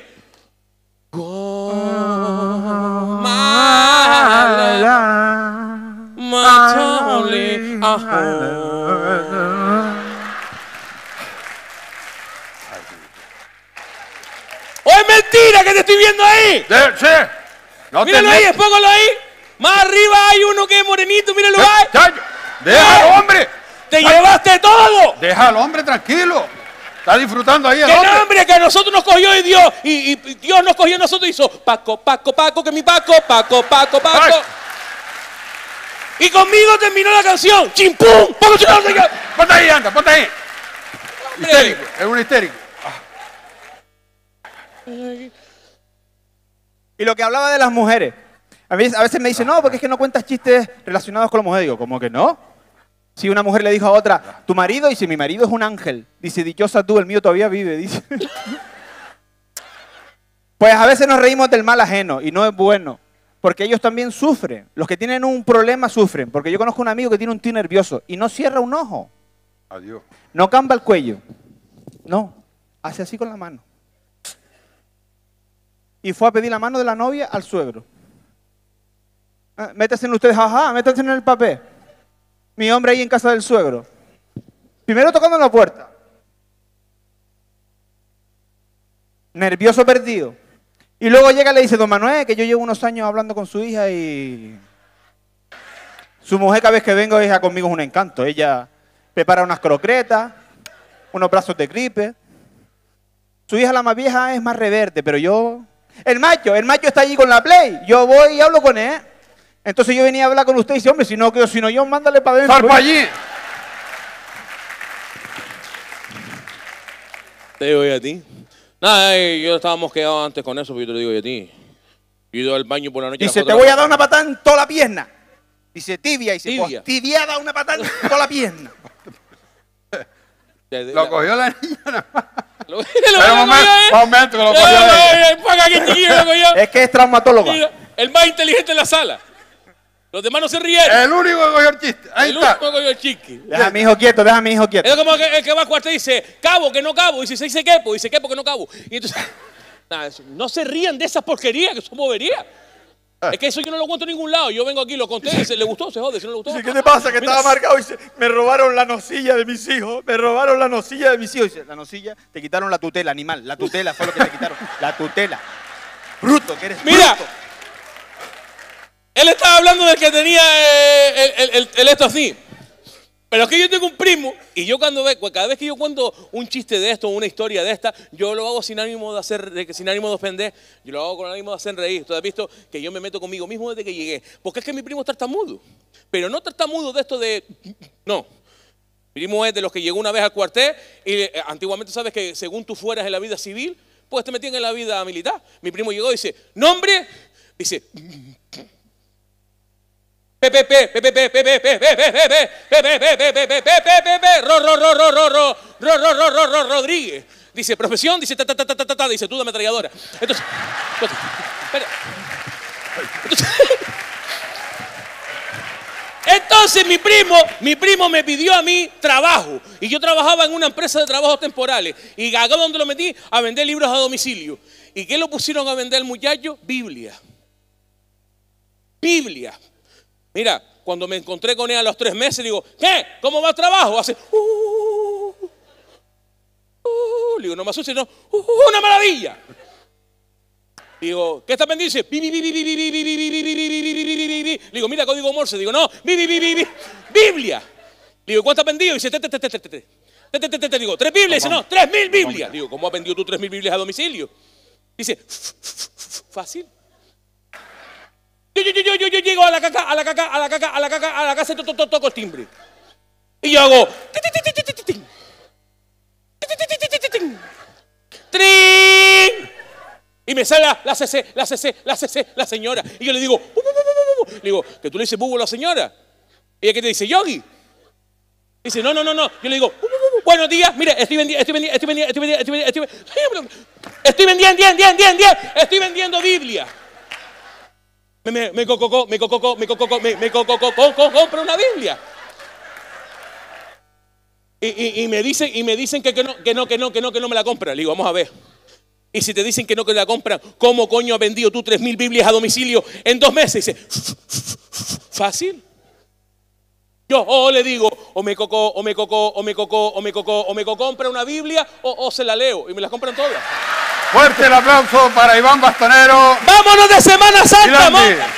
Go, my love, my darling. ¡Oh, es mentira que te estoy viendo ahí! De, sí. No Míralo te ahí, póngalo ahí. Más arriba hay uno que es morenito, míralo Eh, ahí. chayo, Déjalo, hombre. ¡Te llevaste todo! Déjalo, hombre, tranquilo. Está disfrutando ahí el ¡Que hombre. no, hombre, que a nosotros nos cogió y Dios! Y, y Dios nos cogió a nosotros y hizo Paco, Paco, Paco, que mi Paco, Paco, Paco, Paco. Ay. Y conmigo terminó la canción. ¡Chimpum! ¡Paco, chimpum! Ponte ahí, anda, ponte ahí. Hombre. Histérico, es un histérico. Y lo que hablaba de las mujeres. A veces, a veces me dice, no, porque es que no cuentas chistes relacionados con la mujer. Digo, ¿cómo que no? Si una mujer le dijo a otra, tu marido, dice, mi marido es un ángel. Dice, dichosa tú, el mío todavía vive, dice. Pues a veces nos reímos del mal ajeno y no es bueno. Porque ellos también sufren. Los que tienen un problema sufren. Porque yo conozco un amigo que tiene un tío nervioso y no cierra un ojo. Adiós. No camba el cuello. No, hace así con la mano. Y fue a pedir la mano de la novia al suegro. Ah, métanse en ustedes, ajá, métanse en el papel. Mi hombre ahí en casa del suegro. Primero tocando en la puerta. Nervioso, perdido. Y luego llega y le dice, don Manuel, que yo llevo unos años hablando con su hija y... Su mujer cada vez que vengo, ella conmigo es un encanto. Ella prepara unas croquetas, unos brazos de gripe. Su hija, la más vieja, es más reverde, pero yo... El macho, el macho está allí con la Play. Yo voy y hablo con él. Entonces yo venía a hablar con usted y dice, hombre, si no, que, si no yo, mándale para adentro. ¡Zarpa allí! Te digo yo a ti. Nada, eh, yo estábamos quedados antes con eso, pero yo te lo digo yo a ti. Yo he ido al baño por la noche. Dice, a las te cuatro voy de a la dar una patada en toda la pierna. Dice, tibia. Dice, Tibia. pues, tibia da una patada en toda la pierna. De- de- Lo la- cogió la niña nada más. Lo, lo, Pero lo un momento, cogió, un momento que lo eh. cogió Eh, la eh, Paga que chiquillo lo cogió. Es que es traumatóloga. Mira, el más inteligente en la sala. Los demás no se rieron. El único que cogió el chiste. Ahí el está. único que cogió el chiqui. Deja a mi hijo quieto, deja a mi hijo quieto. Es como que el que va al cuartel y dice, cabo, que no cabo. Y si se dice quepo, dice quepo, que no cabo. Y entonces, nada, eso- no se rían de esas porquerías que son boberías. Es que eso yo no lo cuento en ningún lado. Yo vengo aquí, lo conté, y se le gustó, se jode, si no le gustó. Dice, ¿qué te pasa? Que Mira, estaba marcado y dice, me robaron la nocilla de mis hijos, me robaron la nocilla de mis hijos. Dice, la nocilla, te quitaron la tutela, animal, la tutela fue lo que te quitaron, la tutela. Bruto, que eres Mira, bruto. él estaba hablando del que tenía eh, el, el, el, el esto así. Pero es que yo tengo un primo y yo cuando ve, cada vez que yo cuento un chiste de esto, una historia de esta, yo lo hago sin ánimo de hacer, de, sin ánimo de ofender, yo lo hago con ánimo de hacer reír. Tú has visto que yo me meto conmigo mismo desde que llegué. Porque es que mi primo es tartamudo. Pero no tartamudo de esto de... No. Mi primo es de los que llegó una vez al cuartel y eh, antiguamente sabes que según tú fueras en la vida civil, pues te metían en la vida militar. Mi primo llegó y dice, nombre, dice... Pepe, pepe, pepe, pepe, pepe, pepe, pepe, pepe, pepe, pepe, pepe, pepe, ro, ro, ro, ro, ro, ro, ro, ro, ro, ro, ro, Rodríguez. Dice, profesión, dice, ta, ta, ta, ta, ta, ta, dice, tú de ametralladora. Entonces, entonces, espera. Entonces, entonces mi primo, mi primo me pidió a mí trabajo. Y yo trabajaba en una empresa de trabajos temporales. ¿Y a dónde lo metí? A vender libros a domicilio. ¿Y qué lo pusieron a vender, muchacho? Biblia. Biblia. Mira, cuando me encontré con él a los tres meses, digo, ¿qué? ¿Cómo va el trabajo? Hace, uh, uh, le digo, no me asustes, no, uh, una maravilla. Digo, ¿qué está vendiendo? Dice, bi, bi, bi, bi, bi, bi, bi, bi, bi, bi, bi, bi, bi, bi, bi, bi, bi. Le digo, mira, código Morse. Digo, no, bi, bi, bi, bi, bi, Biblia. Le digo, ¿cuánto has vendido? Dice, te, te, te, te, te, te, te, te, te, te. Digo, ¿tres Biblias? Dice, no, tres mil Biblias. Digo, ¿cómo has vendido tú tres mil Biblias a domicilio? Dice, fácil. Yo, yo, yo, yo, yo llego a la caca, a la caca, a la caca, a la caca, a la casa y to, to, to, toco el timbre. Y yo hago... ¡Trin! Y me sale la, la C C, la C C, la C C, la señora. Y yo le digo... Bu, bu, bu, bu, bu. Le digo, ¿que tú le dices bubu a la señora? ¿Y ella qué te dice? Yogi. Dice, no, no, no, no. Yo le digo, bu, bu, bu, buenos días, mire, estoy vendiendo, estoy vendiendo, estoy vendiendo, estoy vendiendo, estoy vendiendo, estoy vendiendo, estoy vendiendo, estoy vendiendo Biblia. Me, me, me cococó, me cococó, me cococó, me, me cococó, compra una Biblia. Y, y, y me dicen, y me dicen que, que no, que no, que no, que no, que no me la compran. Le digo, vamos a ver. Y si te dicen que no que la compran, ¿cómo coño has vendido tú tres mil Biblias a domicilio en dos meses? Dice, fácil. Yo o le digo, o me cocó, o me cocó, o me cocó, o me cocó, o me cocó, compra una Biblia, o, o se la leo, y me las compran todas. Fuerte el aplauso para Iván Bastonero. ¡Vámonos de Semana Santa, Landy. man!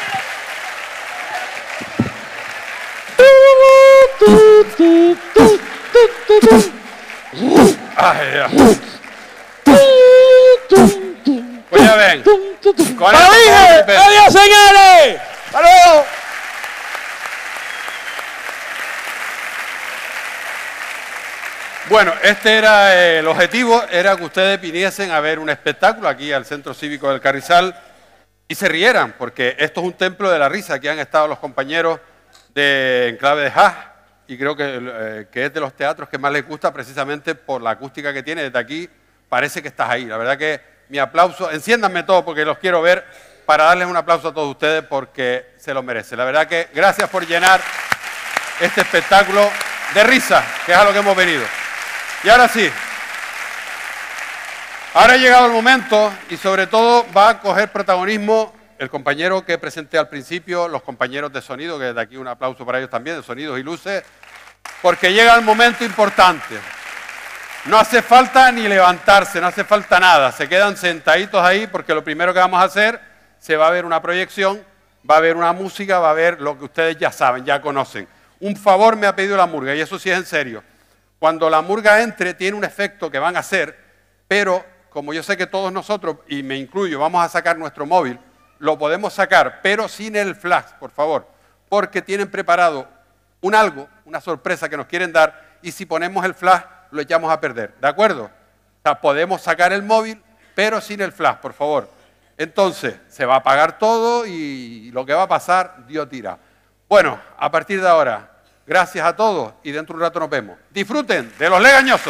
Ay, Dios. Pues ya ven. Con ¡Lo esto dije! vamos a- ¡Adiós, señores! ¡Hasta luego! Bueno, este era eh, el objetivo, era que ustedes viniesen a ver un espectáculo aquí al Centro Cívico del Carrizal y se rieran, porque esto es un templo de la risa. Aquí han estado los compañeros de Enclave de Jazz y creo que, eh, que es de los teatros que más les gusta precisamente por la acústica que tiene. Desde aquí parece que estás ahí. La verdad que mi aplauso, enciéndanme todos porque los quiero ver, para darles un aplauso a todos ustedes porque se lo merecen. La verdad que gracias por llenar este espectáculo de risa, que es a lo que hemos venido. Y ahora sí, ahora ha llegado el momento y sobre todo va a coger protagonismo el compañero que presenté al principio, los compañeros de sonido, que desde aquí un aplauso para ellos también, de sonidos y luces, porque llega el momento importante. No hace falta ni levantarse, no hace falta nada, se quedan sentaditos ahí porque lo primero que vamos a hacer, se va a ver una proyección, va a haber una música, va a ver lo que ustedes ya saben, ya conocen. Un favor me ha pedido la murga y eso sí es en serio. Cuando la murga entre, tiene un efecto que van a hacer, pero como yo sé que todos nosotros, y me incluyo, vamos a sacar nuestro móvil, lo podemos sacar, pero sin el flash, por favor, porque tienen preparado un algo, una sorpresa que nos quieren dar, y si ponemos el flash, lo echamos a perder, ¿de acuerdo? O sea, podemos sacar el móvil, pero sin el flash, por favor. Entonces, se va a apagar todo y lo que va a pasar, Dios dirá. Bueno, a partir de ahora, gracias a todos y dentro de un rato nos vemos. Disfruten de Los Legañosos.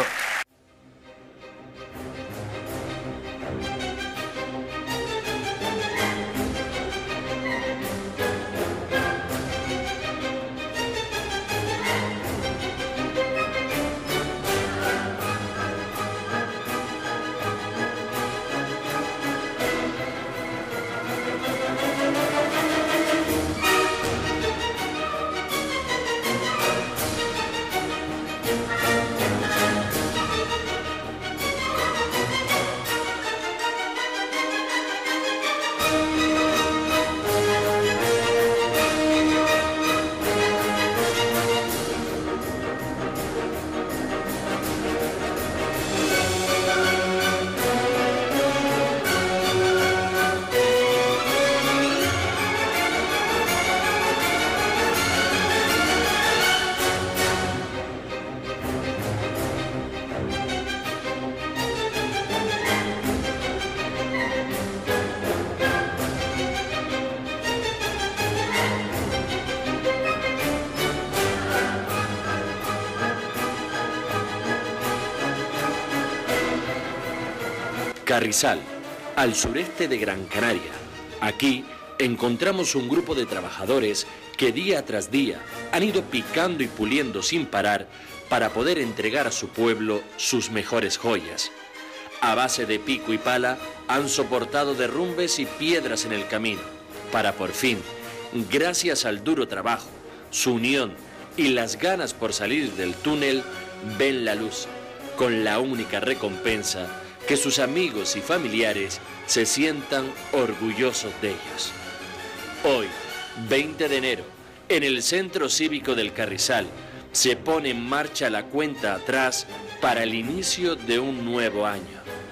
Carrizal, al sureste de Gran Canaria. Aquí encontramos un grupo de trabajadores que día tras día han ido picando y puliendo sin parar para poder entregar a su pueblo sus mejores joyas. A base de pico y pala han soportado derrumbes y piedras en el camino, para por fin, gracias al duro trabajo, su unión y las ganas por salir del túnel, ven la luz, con la única recompensa que sus amigos y familiares se sientan orgullosos de ellos. Hoy, veinte de enero, en el Centro Cívico del Carrizal, se pone en marcha la cuenta atrás para el inicio de un nuevo año.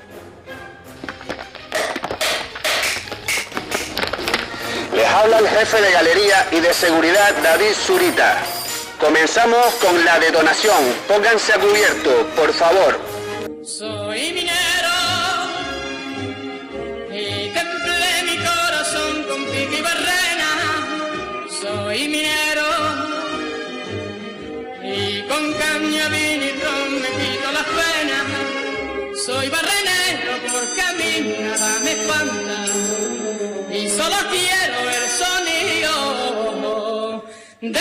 Les habla el jefe de galería y de seguridad, David Zurita. Comenzamos con la detonación. Pónganse a cubierto, por favor. Soy minero y templé mi corazón con pico y barrena. Soy minero y con caña, vino y ron me quito las penas. Soy barrenero porque a mí nada me espanta y solo quiero el sonido de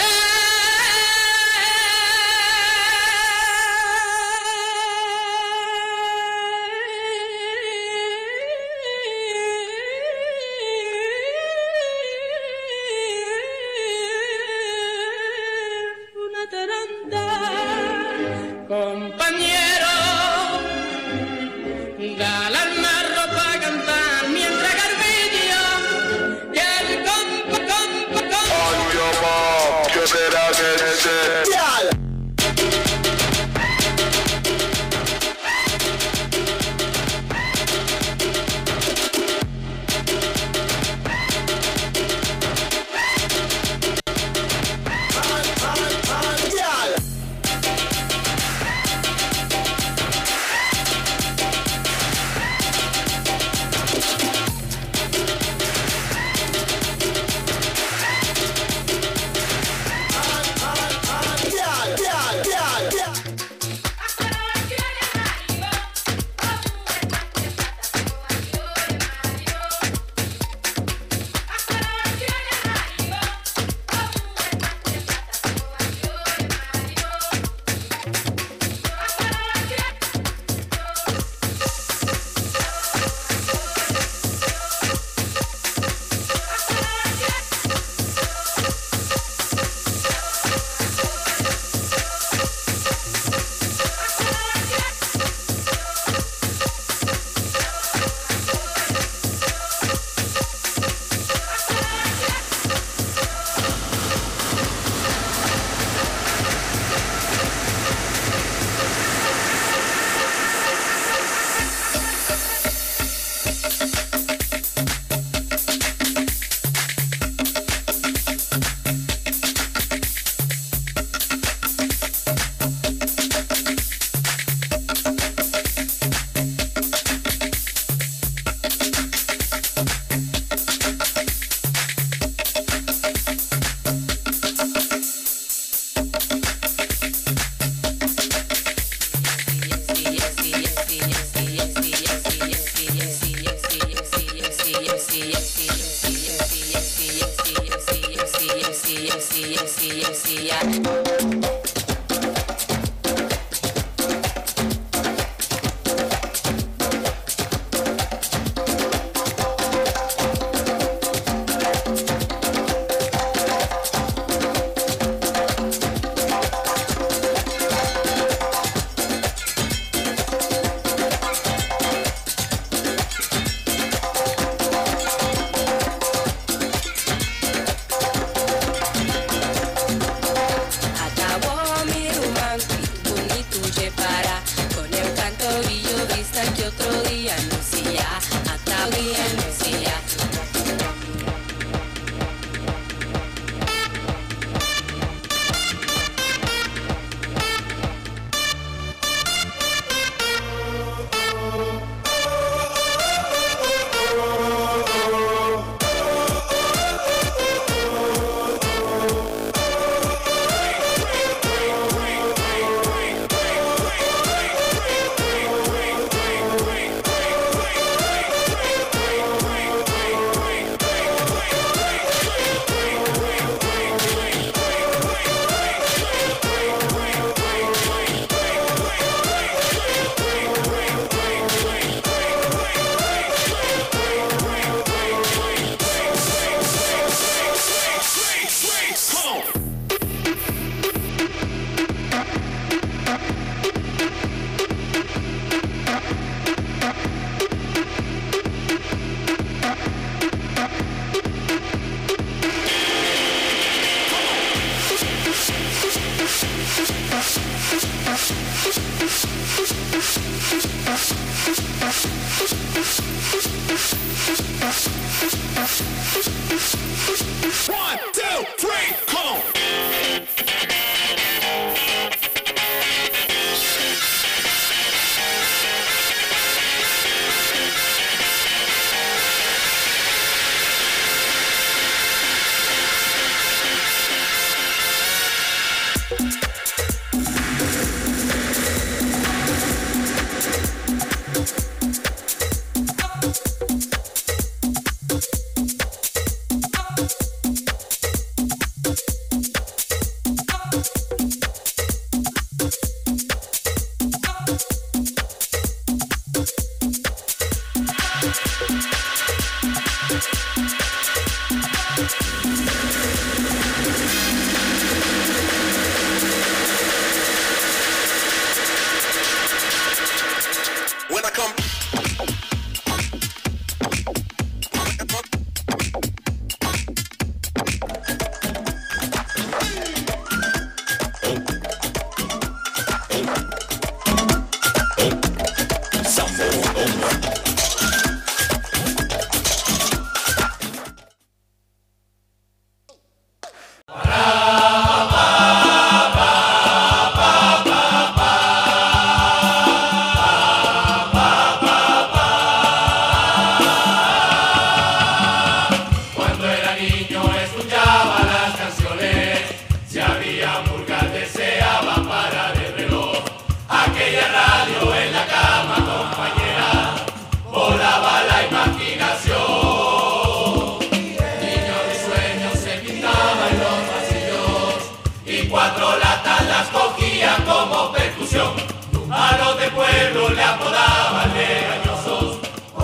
cuatro latas las cogía como percusión. A los de pueblo le apodaban legañosos.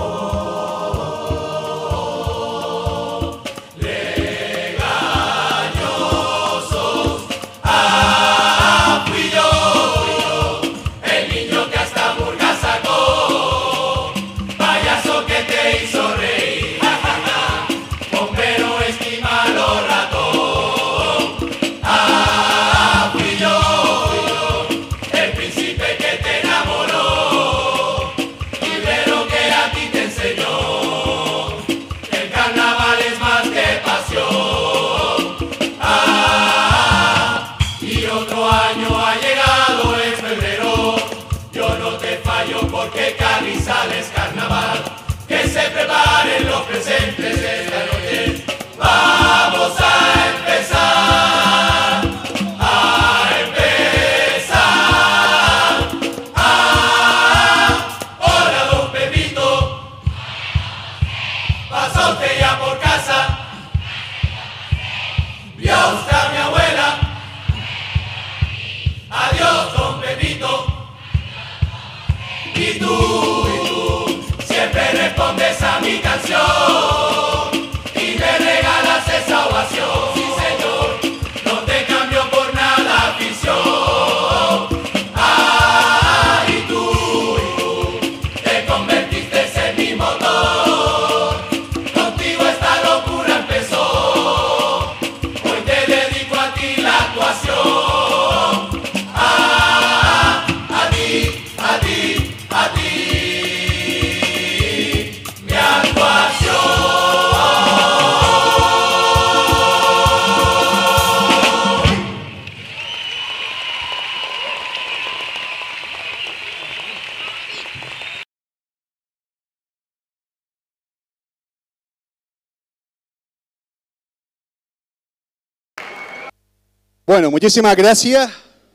Oh, legañosos. Ah, fui yo, fui yo, el niño que hasta murga sacó. Payaso que te hizo reír, ja, ja, ja. Bombero, esquimal o ratón. Ah, fui yo, fui yo, el príncipe que te enamoró, librero que a ti te enseñó. El carnaval es más que pasión. Ah, y otro año ha llegado en febrero. Yo no te fallo porque Carrizal es carnaval. Que se preparen los presentes esta noche. Vamos a empezar, a empezar. Ah, hola don Pepito, pasó usted ya por casa. Vio usted a mi abuela. Adiós don Pepito. Y tú, y tú, siempre respondes a mi canción y me regalas esa ovación. Sí señor, no te cambio por nada afición. Ah, y tú, y tú, te convertiste en mi motor. Contigo esta locura empezó. Hoy te dedico a ti la actuación. Ah, a ti, a ti, a ti, mi actuación. Bueno, muchísimas gracias.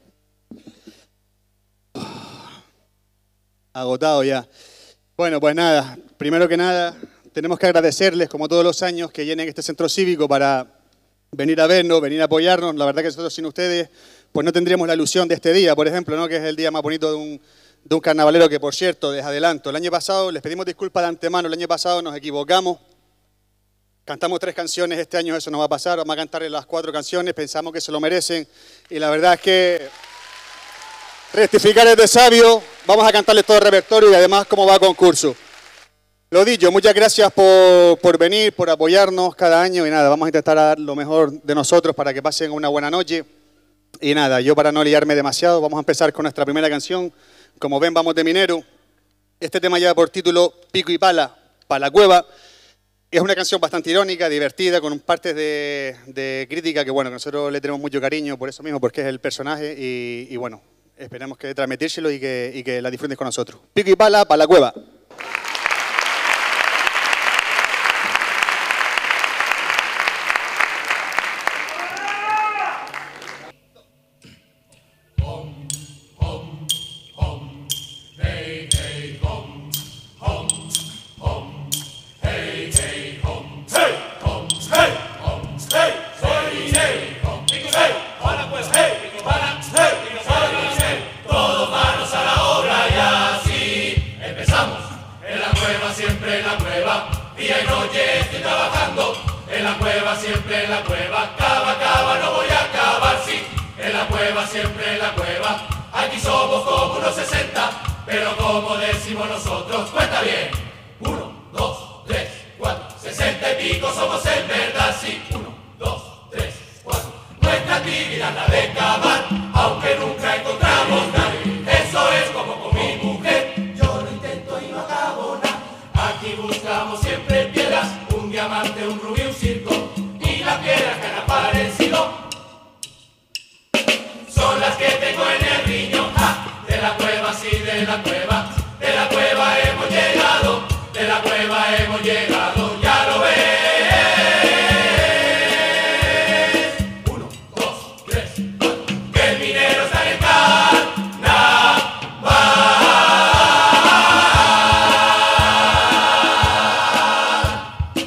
Agotado ya. Bueno, pues nada, primero que nada, tenemos que agradecerles, como todos los años, que llenen este centro cívico para venir a vernos, venir a apoyarnos. La verdad que nosotros sin ustedes, pues no tendríamos la ilusión de este día, por ejemplo, ¿no? Que es el día más bonito de un, de un carnavalero, que por cierto, les adelanto, el año pasado, les pedimos disculpas de antemano, el año pasado nos equivocamos. Cantamos tres canciones, este año eso no va a pasar, vamos a cantarles las cuatro canciones, pensamos que se lo merecen y la verdad es que rectificar es de sabio, vamos a cantarles todo el repertorio y además cómo va a concurso. Lo dicho, muchas gracias por, por venir, por apoyarnos cada año y nada, vamos a intentar dar lo mejor de nosotros para que pasen una buena noche. Y nada, yo para no liarme demasiado, vamos a empezar con nuestra primera canción. Como ven, vamos de minero. Este tema lleva por título Pico y Pala, pa' la cueva. Es una canción bastante irónica, divertida, con partes de, de crítica que, bueno, que nosotros le tenemos mucho cariño por eso mismo, porque es el personaje y, y bueno, esperamos que transmitírselo y que, y que la disfrutes con nosotros. Pico y pala, pa' la cueva. Siempre en la cueva, cava, cava, no voy a acabar, sí. En la cueva, siempre en la cueva. Aquí somos como unos sesenta, pero como decimos nosotros, cuenta bien. Uno, dos, tres, cuatro, sesenta y pico somos en verdad, sí. Uno, dos, tres, cuatro. Nuestra actividad la de cavar, aunque nunca encontramos nadie. Eso es como con mi mujer. Yo lo intento y no acabo nada. Aquí buscamos siempre piedras, un diamante, un rubí, un circo. Las piedras que han aparecido son las que tengo en el riñón. ¡Ja! De la cueva, sí, de la cueva, de la cueva hemos llegado, de la cueva hemos llegado, ya lo ves. Uno, dos, tres, cuatro, que el minero está en el carnaval.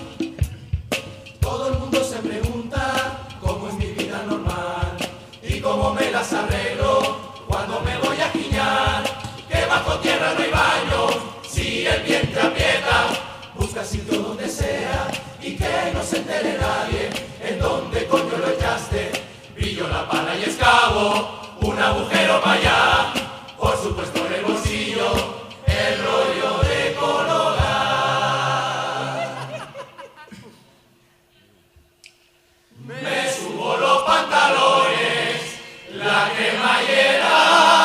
Todo el mundo se pregunta cómo es mi vida normal y cómo cómo me las arreglo cuando me voy a quiñar, que bajo tierra no hay baño, si el vientre aprieta, busca sitio donde sea y que no se entere nadie en donde coño lo echaste. Brillo la pala y escavo un agujero para allá, por supuesto en el bolsillo el rollo de colgar. Me subo los pantalones, la cremallera.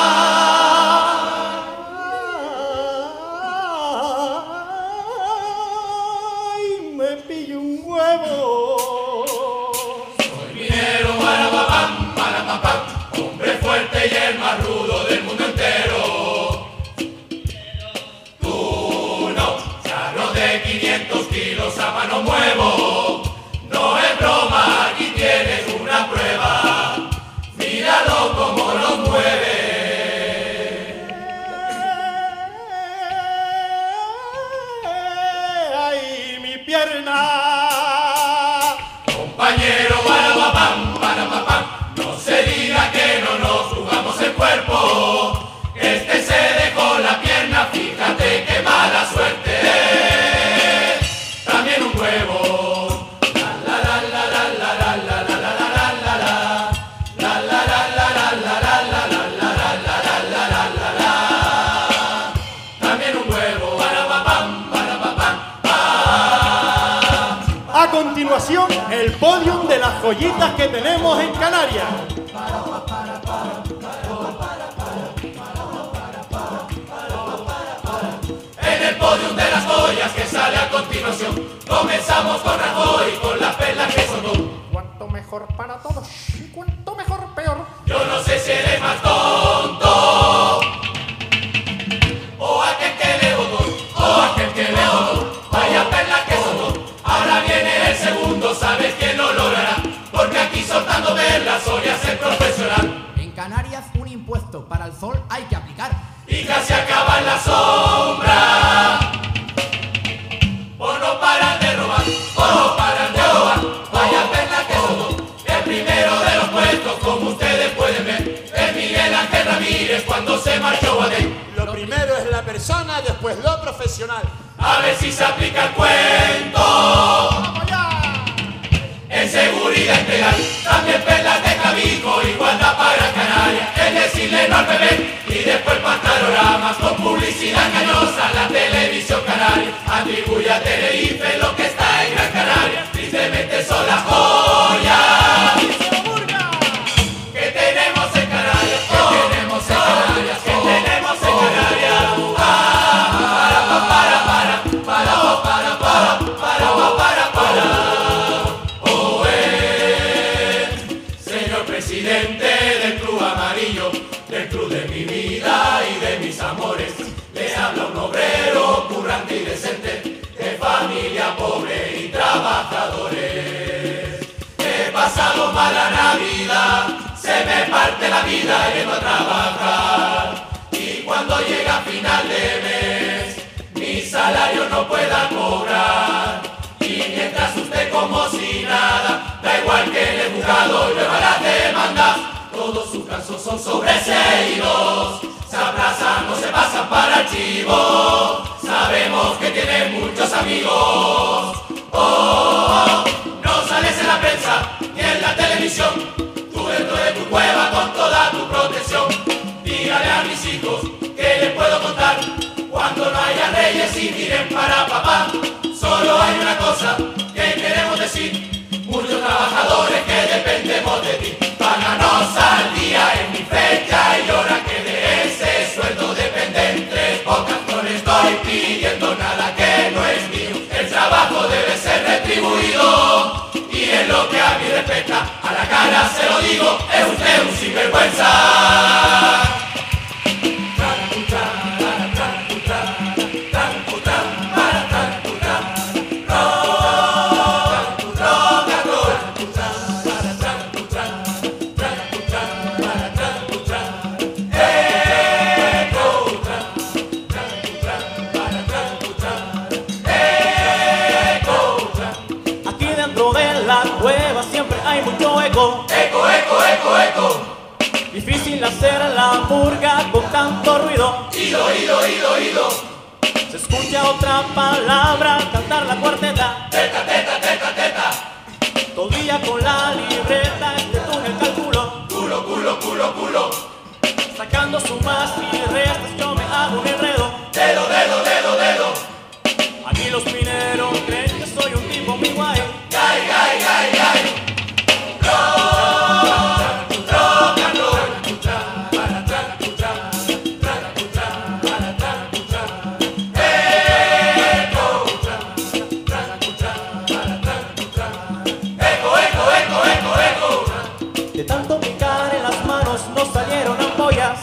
Ay, me pillo un huevo. Soy minero, para papam, para papam, hombre fuerte y el más rudo del mundo entero. Tú no, charro de quinientos kilos a mano muevo. No es broma, aquí tienes una prueba. Míralo cómo lo mueve. Ay, mi pierna. Compañero, para papam, para papam, no se diga que no nos jugamos el cuerpo. Este se dejó la pierna, fíjate qué mala suerte. También un huevo. La la la la la la la la la la la la. La la la la la la la la la la la la la la la. También un huevo. Para papam, para papam. A continuación, el podium de las joyitas que tenemos en Canarias. En el podium de las joyas que sale a continuación, comenzamos con Rajoy, con las perlas que sonó. Cuanto mejor para todos y cuanto mejor peor. Yo no sé si eres más tonto o aquel que le votó, o aquel que le votó. Vaya perla que sonó. Ahora viene el segundo, ¿sabes quién lo logrará? Porque aquí soltando perlas soy a ser profesional. En Canarias un impuesto para el sol hay que aplicar. Y casi acaba en la sombra. Por no parar de robar, por no parar de robar. Vaya perla que sonó. El primero de los puestos, como ustedes pueden ver, es Miguel Ángel Ramírez cuando se marchó Guadén. Lo primero es la persona, después lo profesional. A ver si se aplica el cuento. En seguridad integral, también perlas de Cabico, igualdad para Canarias, es decirle no al bebé, y después panoramas con publicidad engañosa, la televisión canaria atribuye a Tenerife lo que está en Gran Canaria, tristemente son las joyas que tenemos en Canarias, que tenemos en Canarias, que tenemos en Canarias. Ah, para, para, para, para, para, para, para, para, para, para. Presidente del club amarillo, del club de mi vida y de mis amores, le habla un obrero currante y decente, de familia pobre y trabajadores. He pasado mala Navidad, se me parte la vida yendo a trabajar, y cuando llega final de mes, mi salario no pueda cobrar. Y mientras usted como si nada, da igual que el juzgado lleva las demandas, todos sus casos son sobreseídos, se aplazan o se pasan para archivo, sabemos que tiene muchos amigos. Oh, oh, no sales en la prensa ni en la televisión, tú dentro de tu cueva con toda tu protección. Dígale a mis hijos que les puedo contar, cuando no haya reyes y miren para papá. Solo hay una cosa que queremos decir, muchos trabajadores que dependemos de ti. Páganos al día en mi fecha y hora, que de ese sueldo dependen tres pocas. No le estoy pidiendo nada que no es mío, el trabajo debe ser retribuido. Y en lo que a mí respecta, a la cara se lo digo, es usted un sinvergüenza. Aquí dentro de la cueva siempre hay mucho eco. Eco, eco, eco, eco. Difícil hacer la murga con tanto ruido. Ido, ido, ido, ido. Se escucha otra palabra al cantar la cuarteta. Teta, teta, teta, teta. Todo día con la libreta, este túnel calculo. Culo, culo, culo, culo. Sacando sumas y restas yo me hago un enredo. Dedo, dedo, dedo, dedo. Aquí los mineros creen que soy un tipo muy guay. Gay, gay, gay, gay. Rock, rock and roll. Para tra, tra, tra, tra, para tra, tra. Eco, tra, tra, para tra, tra. Eco, eco, eco, eco, eco. De tanto picar en las manos no salieron ampollas.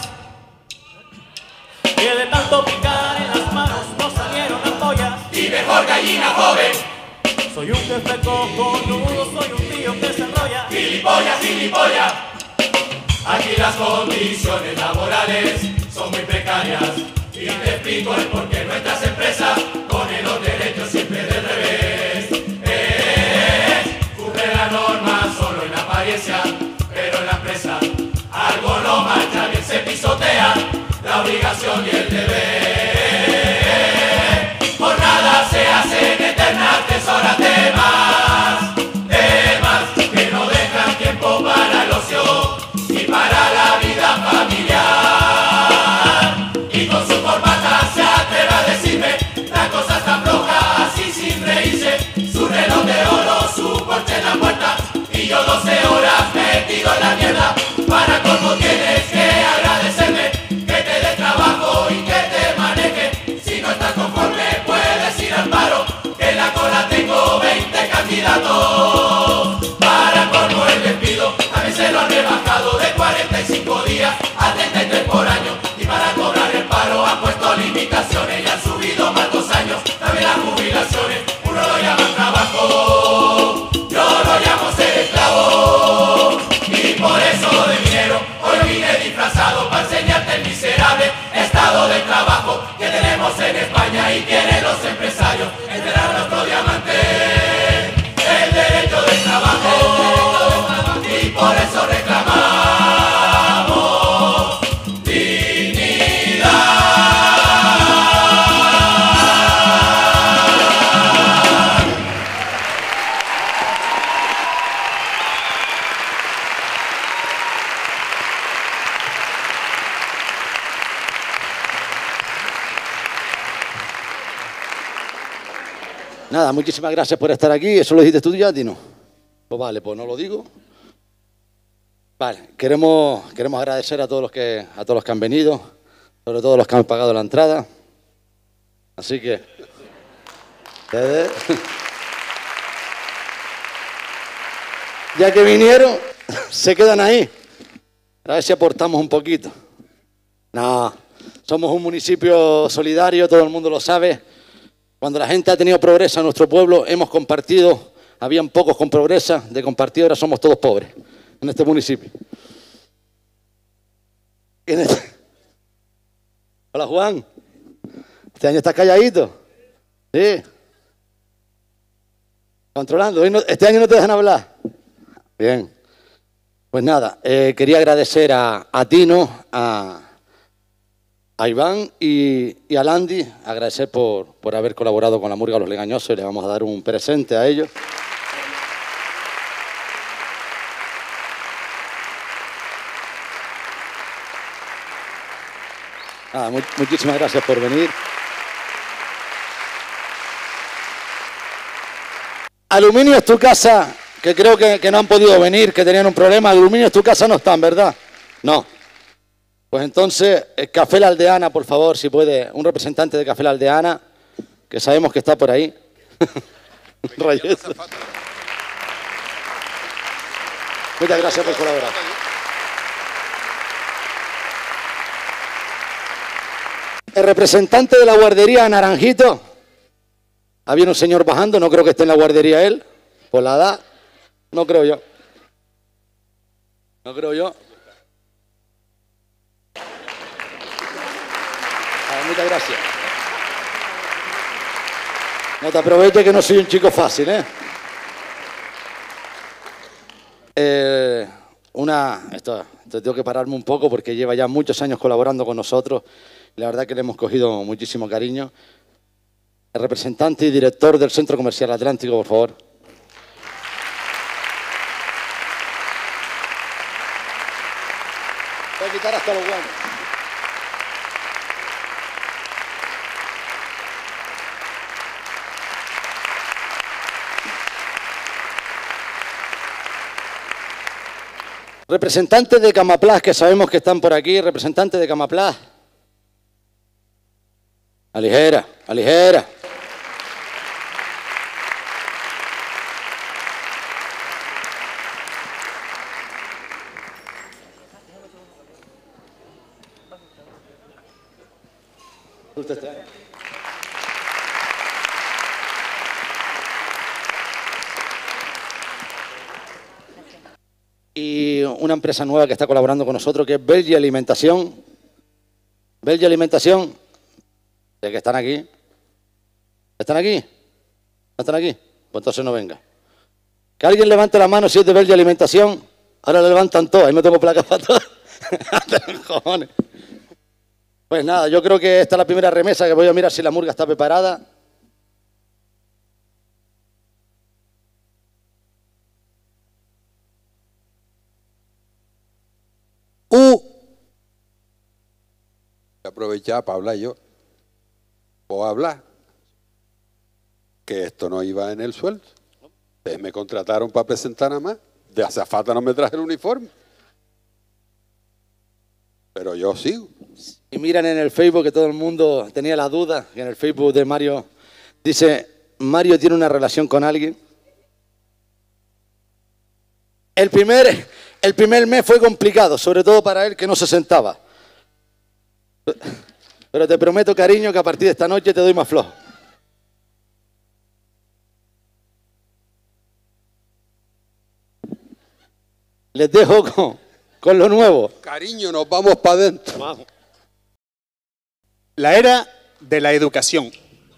Que de tanto picar en las manos no salieron ampollas. Y mejor gallina joven. Soy un jefe cojonudo, soy un tío que se enrolla. Gilipollas, gilipollas. Aquí las condiciones laborales son muy precarias. Y te explico el por qué nuestras empresas ponen los derechos siempre del revés. Eh, cumple la norma solo en apariencia, pero en la empresa algo no marcha bien, se pisotea la obligación y el deber. Jornadas se hacen eternas, tres horas de más, de más, que no dejan tiempo para el ocio y para la vida familiar. Y con su corbata se atreve a decirme la cosa está floja, así sin reírse. Su reloj de oro, su porche en la puerta y yo doce horas metido en la mierda. Para colmo tienes que agradecerme que te dé trabajo y que te maneje. Si no estás conforme puedes ir al paro, que en la cola tengo veinte candidatos. Para colmo el despido a veces lo han rebajado de cuarenta y cinco días a treinta y tres por año. Y para cobrar el paro han puesto limitaciones y han subido más dos años. También las jubilaciones, uno lo llama trabajo, yo lo llamo ser esclavo. Y por eso de minero hoy vine disfrazado para enseñarte el miserable estado de trabajo que tenemos en España y tienen los empresarios. Este era nuestro diamante, el derecho del trabajo, y por eso reclamamos dignidad. Nada, muchísimas gracias por estar aquí. ¿Eso lo dijiste tú ya, Tino? Pues vale, pues no lo digo. Vale, queremos, queremos agradecer a todos los que a todos los que han venido, sobre todo los que han pagado la entrada. Así que ustedes, ya que vinieron, se quedan ahí. A ver si aportamos un poquito. No, somos un municipio solidario, todo el mundo lo sabe. Cuando la gente ha tenido progreso en nuestro pueblo, hemos compartido. Habían pocos con progresa, de compartir, ahora somos todos pobres en este municipio. En este... Hola, Juan. ¿Este año estás calladito? Sí. Controlando. Este año no te dejan hablar. Bien. Pues nada, eh, quería agradecer a, a Tino, a, a Iván y, y a Landy, agradecer por, por haber colaborado con la Murga Los Legañosos y le vamos a dar un presente a ellos. Nada, mu muchísimas gracias por venir. Aluminio es tu casa, que creo que, que no han podido venir, que tenían un problema. Aluminio es tu casa no están, ¿verdad? No. Pues entonces, Café La Aldeana, por favor, si puede, un representante de Café La Aldeana, que sabemos que está por ahí. Muchas gracias por colaborar. El representante de la guardería Naranjito. Había un señor bajando, no creo que esté en la guardería él, por la edad, no creo yo. No creo yo. Ah, muchas gracias. No te aproveches que no soy un chico fácil, ¿eh? eh una, esto, esto tengo que pararme un poco porque lleva ya muchos años colaborando con nosotros. La verdad que le hemos cogido muchísimo cariño. El representante y director del Centro Comercial Atlántico, por favor. Voy a quitar hasta los guantes. Representantes de Camaplas, que sabemos que están por aquí, representantes de Camaplas. Aligera, aligera. Y una empresa nueva que está colaborando con nosotros, que es Belgi Alimentación. Belgi Alimentación, de que están aquí. ¿Están aquí? ¿No están aquí? Pues entonces no venga. Que alguien levante la mano si es de Belgi Alimentación. Ahora le levantan todos, ahí me tengo placa para todos. Cojones. Pues nada, yo creo que esta es la primera remesa, que voy a mirar si la murga está preparada. Uh. Aprovechar para hablar yo. O hablar. Que esto no iba en el sueldo. Ustedes me contrataron para presentar nada más. De azafata no me traje el uniforme. Pero yo sigo. Y miran en el Facebook, que todo el mundo tenía la duda, que en el Facebook de Mario dice, Mario tiene una relación con alguien. El primer, el primer mes fue complicado, sobre todo para él, que no se sentaba. Pero te prometo, cariño, que a partir de esta noche te doy más flojo. Les dejo con, con lo nuevo. Cariño, nos vamos para adentro. Vamos. La era de la educación.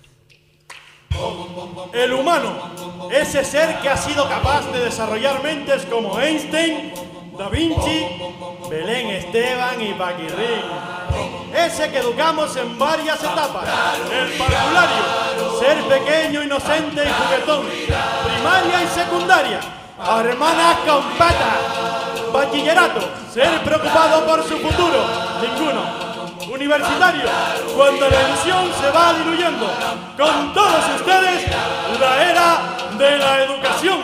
El humano, ese ser que ha sido capaz de desarrollar mentes como Einstein, Da Vinci, Belén Esteban y Paquirrín. Ese que educamos en varias etapas. El parvulario, ser pequeño, inocente y juguetón. Primaria y secundaria. Hermanas con patas. Bachillerato, ser preocupado por su futuro. Ninguno. Universitario, cuando la ilusión se va diluyendo. Con todos ustedes, la era de la educación.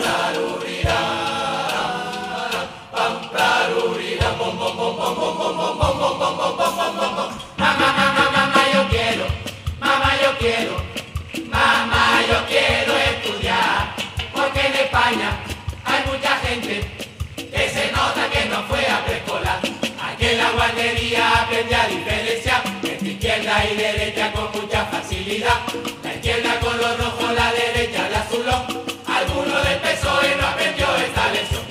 Mamá, mamá, mamá, yo quiero, mamá, yo quiero, mamá, yo quiero estudiar, porque en España hay mucha gente que se nota que no fue a preescolar. Aquí en la guardería aprende a diferenciar entre izquierda y derecha con mucha facilidad. La izquierda con lo rojo, la derecha el azulón. Alguno del P S O E no aprendió esta lección.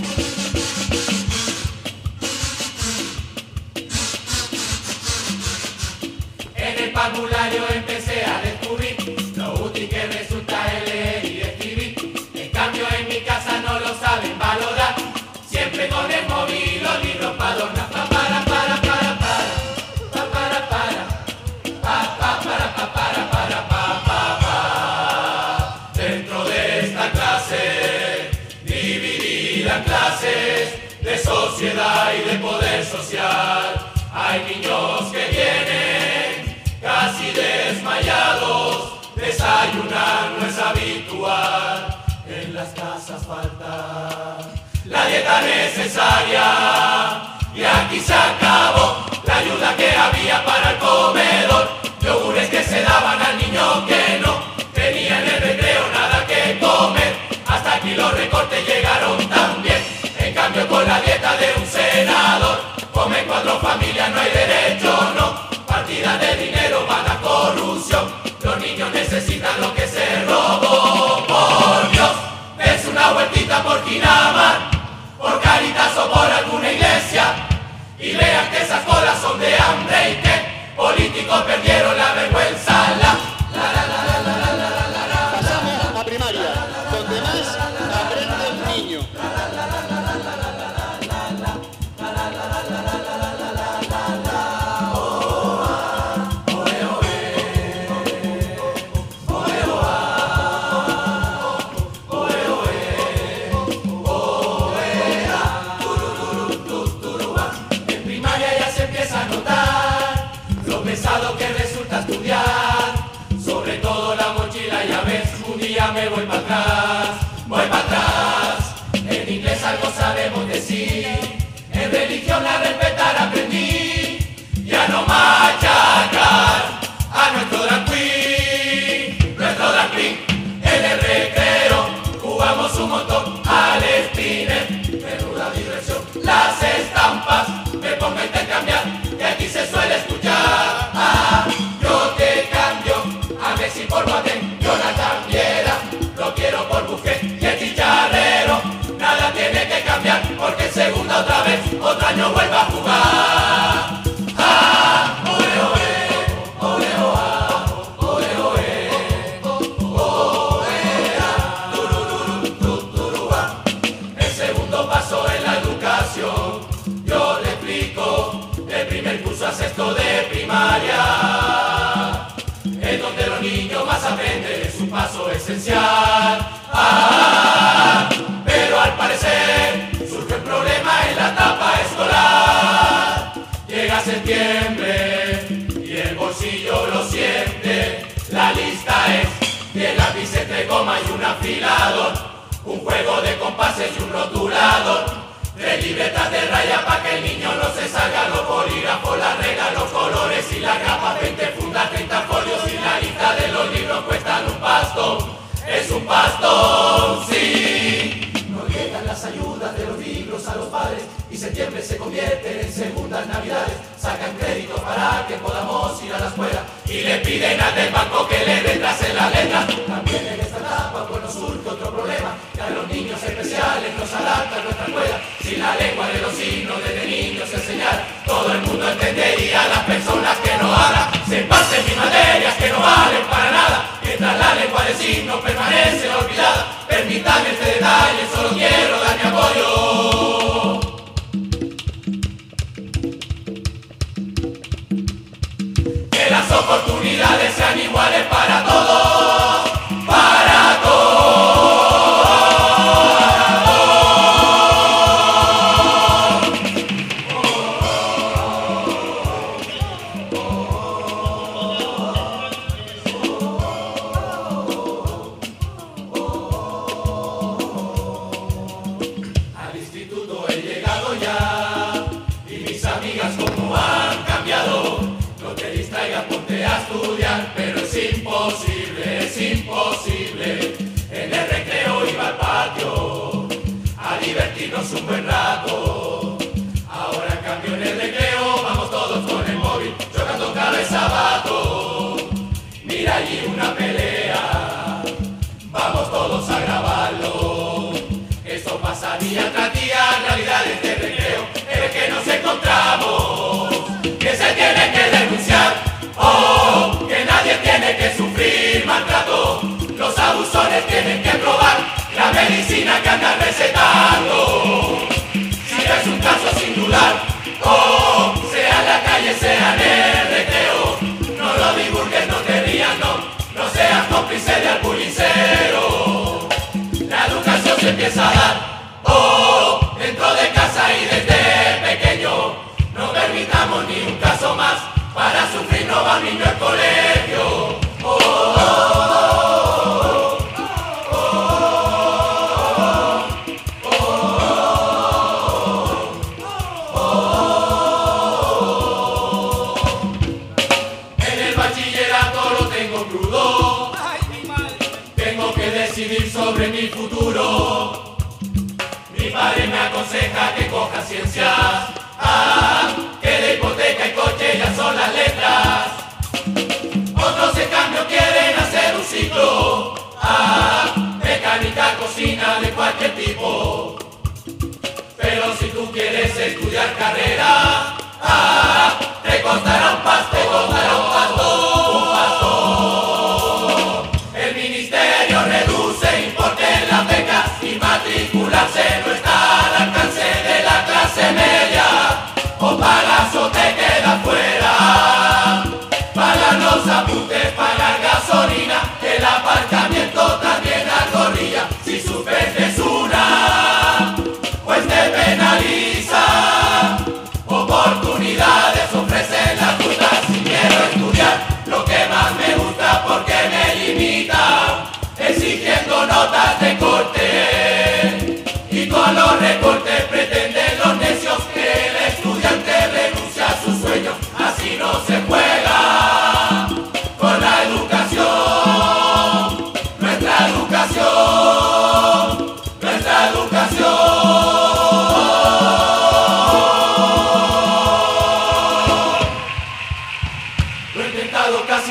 En el parvulario empecé a descubrir lo útil que resulta el leer y escribir. En cambio en mi casa no lo saben valorar. Siempre con el móvil los libros para adornar. Pa, para, para, para, para, pa, para, para, pa, pa, para, pa, para, para, pa, pa, pa. Dentro de esta clase, dividida en clases de sociedad y de poder social, hay niños que vienen casi desmayados, desayunar no es habitual, en las casas falta la dieta necesaria, y aquí se acabó la ayuda que había para el comedor, yogures que se daban al niño que no tenía en el recreo nada que comer, hasta aquí los recortes llegaron también, en cambio con la dieta de un senador, comen cuatro familias, no hay derecho, no, partidas de dinero van a corrupción, los niños necesitan lo que se robó, por Dios, des una vueltita por Quinamar, por Caritas o por alguna iglesia, y vean que esas colas son de hambre y que políticos perdieron la vergüenza. La, la, la, la, la, la, la, la, la, la. Pasamos a primaria, donde más aprende el niño. empieza a notar lo pesado que resulta estudiar. Sobre todo la mochila, ya ves, un día me voy para atrás, voy para atrás. En inglés algo sabemos decir, en religión la respetar aprendí. Ya no machacar a nuestro drag queen, nuestro drag queen. En el recreo jugamos un montón al spinner, menuda diversión. Las estampas me pongo a intercambiar, que aquí se suele escuchar. Ah, yo te cambio a Messi por Boateng, Jonathan Viera, lo quiero por Busquets y el chicharrero. Nada tiene que cambiar, porque en segunda otra vez, otro año vuelva a jugar. Ah, ole, ole, ole, oa, ole, ole, ole, ah, turururu, tuturúa. El segundo paso en la educación, yo le explico, el primer curso a sexto de primaria, es donde los niños más aprenden, es un paso esencial. Ah, pero al parecer surge un problema en la etapa escolar. Llega septiembre y el bolsillo lo siente. La lista es diez lápices entre coma y un afilador, un juego de compases y un rotulador, tres libretas de raya para que el niño no se salga, los bolígrafos, las reglas, los colores y las grapas, veinte fundas, treinta folios y la lista de los libros cuestan un pastón. Es un pastón, sí. No llegan las ayudas de los libros a los padres y septiembre se convierte en segundas navidades. Sacan crédito para que podamos ir a la escuela y le piden al del banco que le retrasen las letras. También en esta etapa pues nos surge otro problema, que a los niños especiales nos adapta a nuestra escuela. Si la lengua de los signos desde niños se enseñara, todo el mundo entendería. Las personas que no hablan se pasen mis materias que no valen para nada, mientras la lengua de signos permanece olvidada. Permítame este detalle, solo quiero dar mi apoyo. Que las oportunidades sean iguales para todos, para todos. Al instituto he llegado ya y mis amigas como han cambiado. No te distraigas, ponte a estudiar, pero es imposible, es imposible. En el recreo iba al patio a divertirnos un buen rato. Ahora en cambio en el recreo vamos todos con el móvil chocando cabeza abajo. Mira allí una pelea, vamos todos a grabarlo. Esto pasa día tras día, realidades de recreo en el que nos encontramos. Que se tiene que denunciar, oh, que nadie tiene que sufrir maltrato. Los abusones tienen que probar la medicina que andan recetando. Si ves un caso sin dudar, oh, sea en la calle, sea en el recreo, no lo divulgues, no te rías, no, no seas cómplice de albulicero. La educación se empieza a dar, oh, dentro de casa y desde pequeño. No permitamos ni un caso más, para sufrir no va un niño al colegio. Oh, oh, oh, oh, oh, oh. En el bachillerato lo tengo crudo, tengo que decidir sobre mi futuro. Mi padre me aconseja que coja ciencias, ah, que de hipoteca y coche ya son las letras. Otros en cambio quieren hacer un ciclo, ah, mecánica, cocina de cualquier tipo. Pero si tú quieres estudiar carrera, ah, te costará un pasto, te costará un pasto, un pasto. El ministerio reduce importe en las becas y matricularse no está al alcance de la clase media.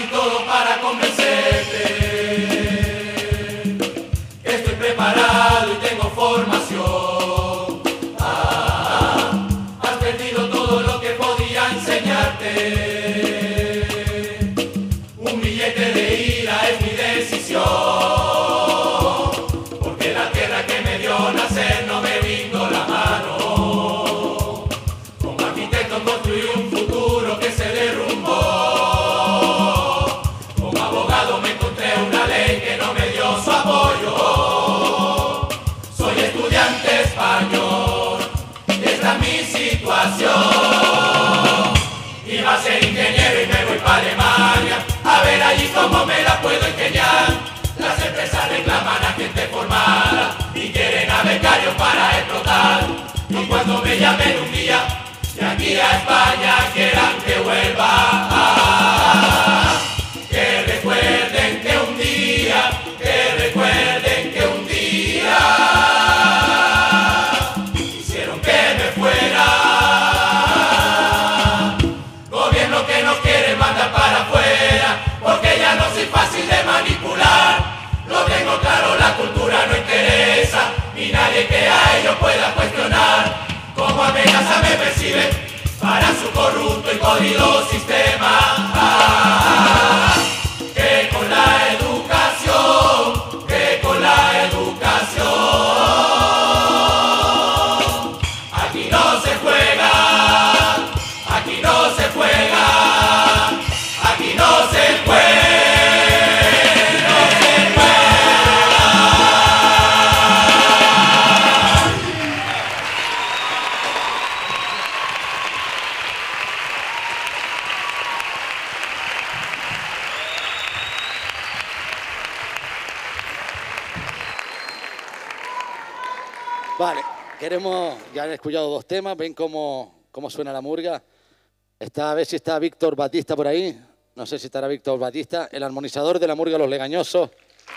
casi todo para convencerte. Estoy preparado y tengo formación. Ah, has perdido todo lo que podía enseñarte. Un billete de ira es mi decisión, porque la tierra que me dio nacer no me brindó la mano. Como arquitecto construí un futuro que se derrumbó. Como abogado me encontré una ley que no me dio su apoyo. Soy estudiante español y esta es mi situación. Iba a ser ingeniero y me voy para Alemania a ver allí cómo me la puedo ingeniar. Las empresas reclaman a gente formada y quieren a becarios para explotar. Y cuando me llamen un día de aquí a España quieran que vuelva, ah, que recuerden que un día, que recuerden que un día hicieron que me fuera. Gobierno que nos quiere mandar para afuera, porque ya no soy fácil de manipular. Lo tengo claro, la cultura no interesa, ni nadie que a ello pueda cuestionar. Como amenaza me percibe para su corrupto y podrido sistema. Ah, que con la educación, que con la educación, aquí no se juega, aquí no se juega, aquí no se juega. Vale, queremos, ya han escuchado dos temas, ven cómo, cómo suena la murga. Está, a ver si está Víctor Batista por ahí, no sé si estará Víctor Batista, el armonizador de la murga Los Legañosos.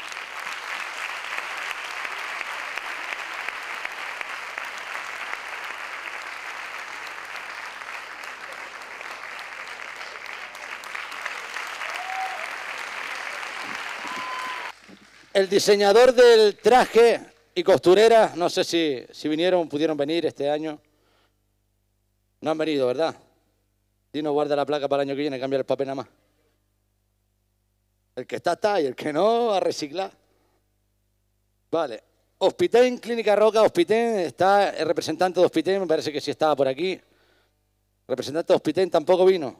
El diseñador del traje y costurera, no sé si, si vinieron, pudieron venir este año. No han venido, ¿verdad? Si no, guarda la placa para el año que viene, cambia el papel nada más. El que está, está, y el que no, a reciclar. Vale. Hospitén, Clínica Roca, Hospitén, está el representante de Hospitén, me parece que sí estaba por aquí. Representante de Hospitén tampoco vino.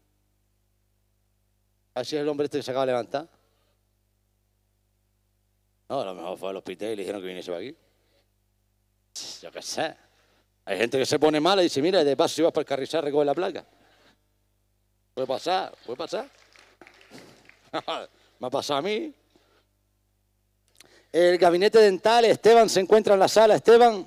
Así es el hombre este que se acaba de levantar. No, a lo mejor fue al hospital y le dijeron que viniese para aquí. Yo qué sé. Hay gente que se pone mala y dice, mira, de paso si vas para el Carrizal, recoge la placa. Puede pasar, puede pasar. Me ha pasado a mí. El gabinete dental, Esteban se encuentra en la sala. Esteban.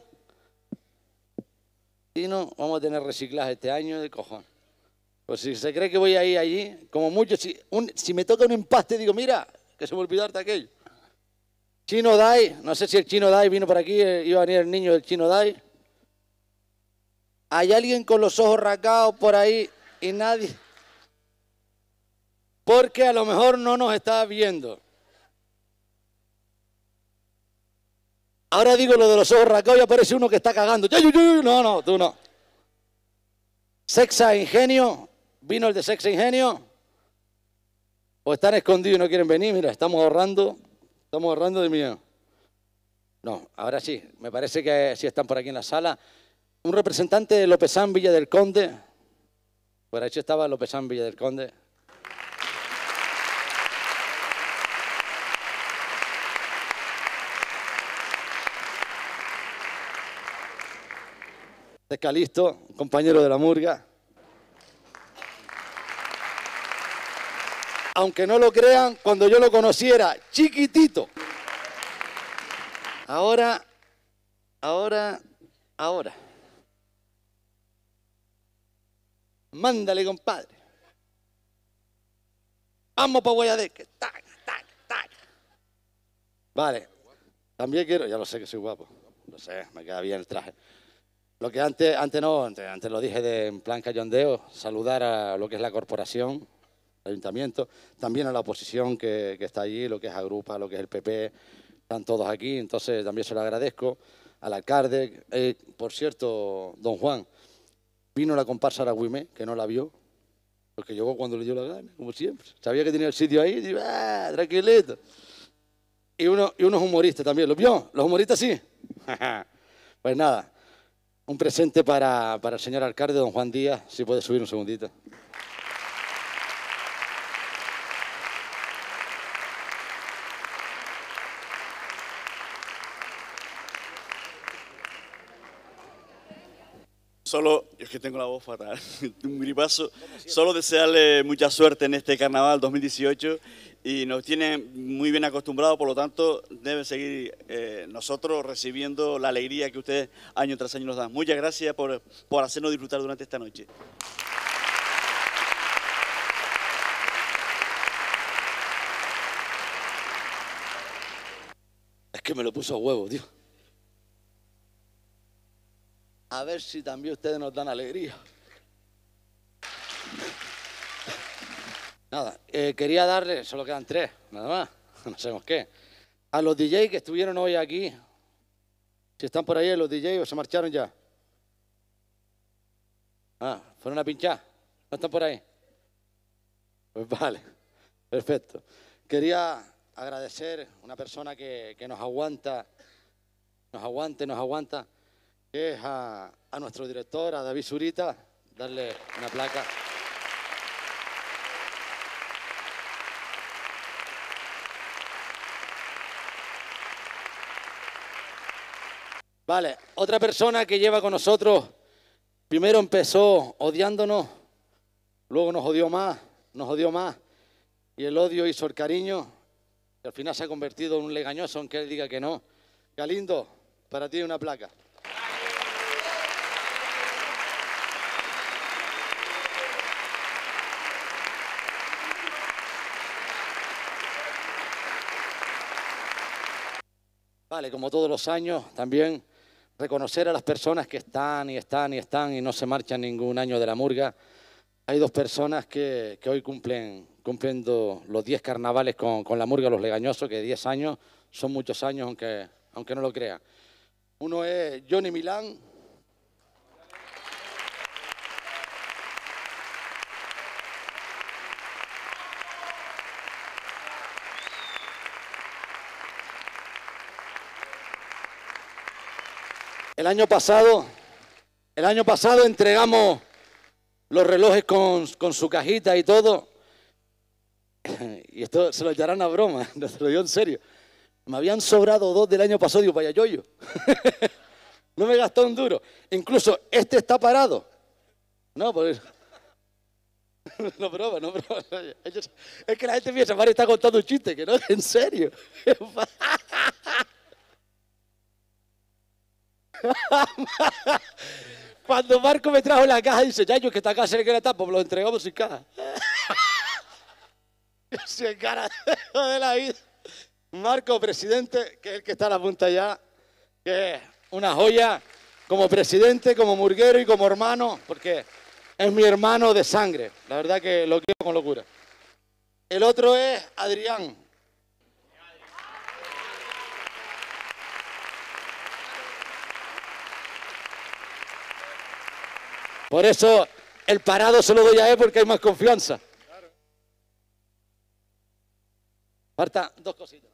Y no, vamos a tener reciclaje este año de cojón. Pues si se cree que voy a ir allí, como mucho, si, un, si me toca un empaste, digo, mira, que se me olvidó de aquello. Chino Dai, no sé si el Chino Dai vino por aquí, iba a venir el niño del Chino Dai. ¿Hay alguien con los ojos rasgados por ahí y nadie? Porque a lo mejor no nos está viendo. Ahora digo lo de los ojos rasgados y aparece uno que está cagando. No, no, tú no. Sexa Ingenio, ¿vino el de Sexa Ingenio? ¿O están escondidos y no quieren venir? Mira, estamos ahorrando. Estamos ahorrando de miedo. No, ahora sí, me parece que sí están por aquí en la sala. Un representante de Lopezán Villa del Conde. Por ahí estaba Lopezán Villa del Conde. De Calisto, compañero de la murga. Aunque no lo crean, cuando yo lo conociera, chiquitito. Ahora, ahora, ahora. Mándale, compadre. Vamos para Guayadeque. Tac, tac, tac. Vale. También quiero, ya lo sé que soy guapo. Lo sé, me queda bien el traje. Lo que antes, antes no, antes, antes lo dije de, en plan cayondeo, saludar a lo que es la corporación. ayuntamiento, también a la oposición que, que está allí, lo que es Agrupa, lo que es el P P, están todos aquí, entonces también se lo agradezco, al alcalde. Eh, por cierto, don Juan, vino la comparsa Aragüime, que no la vio, porque llegó cuando le dio la gana, como siempre. Sabía que tenía el sitio ahí, y digo, ah, tranquilito. Y, uno, y unos humoristas también, ¿los vio? ¿Los humoristas sí? Pues nada, un presente para, para el señor alcalde, don Juan Díaz, si puede subir un segundito. Solo, yo es que tengo la voz fatal, un gripazo, solo desearle mucha suerte en este carnaval dos mil dieciocho y nos tienen muy bien acostumbrados, por lo tanto deben seguir eh, nosotros recibiendo la alegría que ustedes año tras año nos dan. Muchas gracias por, por hacernos disfrutar durante esta noche. Es que me lo puso a huevo, tío. A ver si también ustedes nos dan alegría. Nada, eh, quería darle, solo quedan tres, nada más, no sabemos qué. A los D J que estuvieron hoy aquí, si están por ahí los D J o se marcharon ya. Ah, fueron a pinchar, ¿no están por ahí? Pues vale, perfecto. Quería agradecer a una persona que, que nos aguanta, nos aguante, nos aguanta, que es a, a nuestro director, a David Zurita, darle una placa. Vale, otra persona que lleva con nosotros, primero empezó odiándonos, luego nos odió más, nos odió más, y el odio hizo el cariño, y al final se ha convertido en un legañoso, aunque él diga que no. Galindo, para ti una placa. Vale, como todos los años, también reconocer a las personas que están y están y están y no se marchan ningún año de la murga. Hay dos personas que, que hoy cumplen cumpliendo los diez carnavales con, con la murga, los legañosos, que diez años son muchos años, aunque, aunque no lo crean. Uno es Johnny Milán. El año pasado, el año pasado entregamos los relojes con, con su cajita y todo. Y esto se lo echarán a broma, no se lo digo en serio. Me habían sobrado dos del año pasado, digo, vaya yoyo. No me gastó un duro. Incluso este está parado. No, pues... No broma, no broma. Es que la gente piensa, Mario está contando un chiste, que no, en serio. Cuando Marco me trajo la caja, dice, ya yo que esta caja se le queda tapa, pues lo entregamos sin caja. Sin cara de la vida. Marco, presidente, que es el que está a la punta ya, que es una joya como presidente, como murguero y como hermano, porque es mi hermano de sangre. La verdad que lo quiero con locura. El otro es Adrián. Por eso el parado se lo doy a él porque hay más confianza. Falta dos cositas.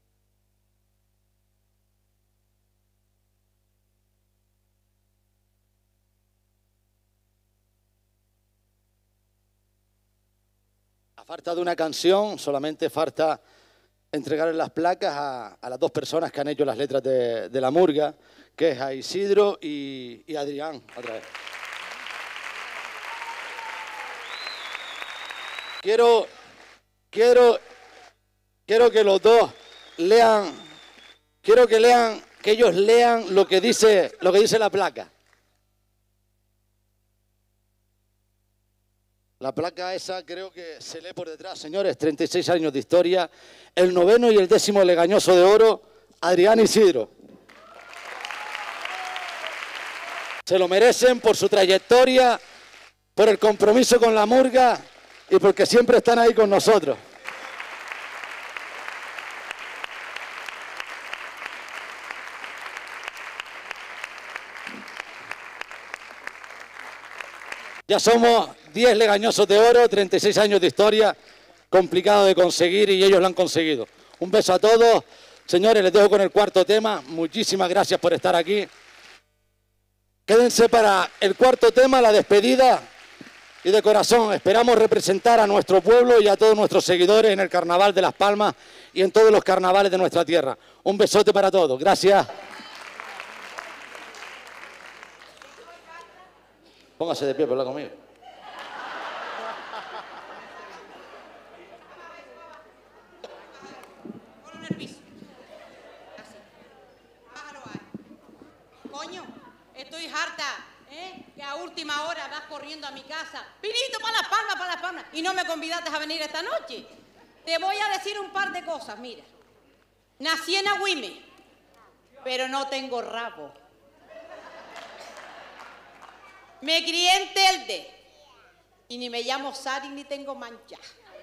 A falta de una canción, solamente falta entregarle las placas a, a las dos personas que han hecho las letras de, de la murga, que es a Isidro y, y Adrián, otra vez. Quiero, quiero, quiero que los dos lean, quiero que lean, que ellos lean lo que dice, lo que dice la placa. La placa esa creo que se lee por detrás, señores, treinta y seis años de historia, el noveno y el décimo legañoso de oro, Adrián Isidro. Se lo merecen por su trayectoria, por el compromiso con la murga. y porque siempre están ahí con nosotros. Ya somos diez legañosos de oro, treinta y seis años de historia, complicado de conseguir y ellos lo han conseguido. Un beso a todos. Señores, les dejo con el cuarto tema. Muchísimas gracias por estar aquí. Quédense para el cuarto tema, la despedida. Y de corazón, esperamos representar a nuestro pueblo y a todos nuestros seguidores en el Carnaval de Las Palmas y en todos los carnavales de nuestra tierra. Un besote para todos. Gracias. Póngase de pie por hablar conmigo. Coño, estoy harta, ¿eh? Que a última hora vas corriendo a mi casa. Pinito, para Las Palmas, para Las Palmas. Y no me convidaste a venir esta noche. Te voy a decir un par de cosas, mira. Nací en Agüime, pero no tengo rabo. Me crié en Telde y ni me llamo Sari ni tengo mancha.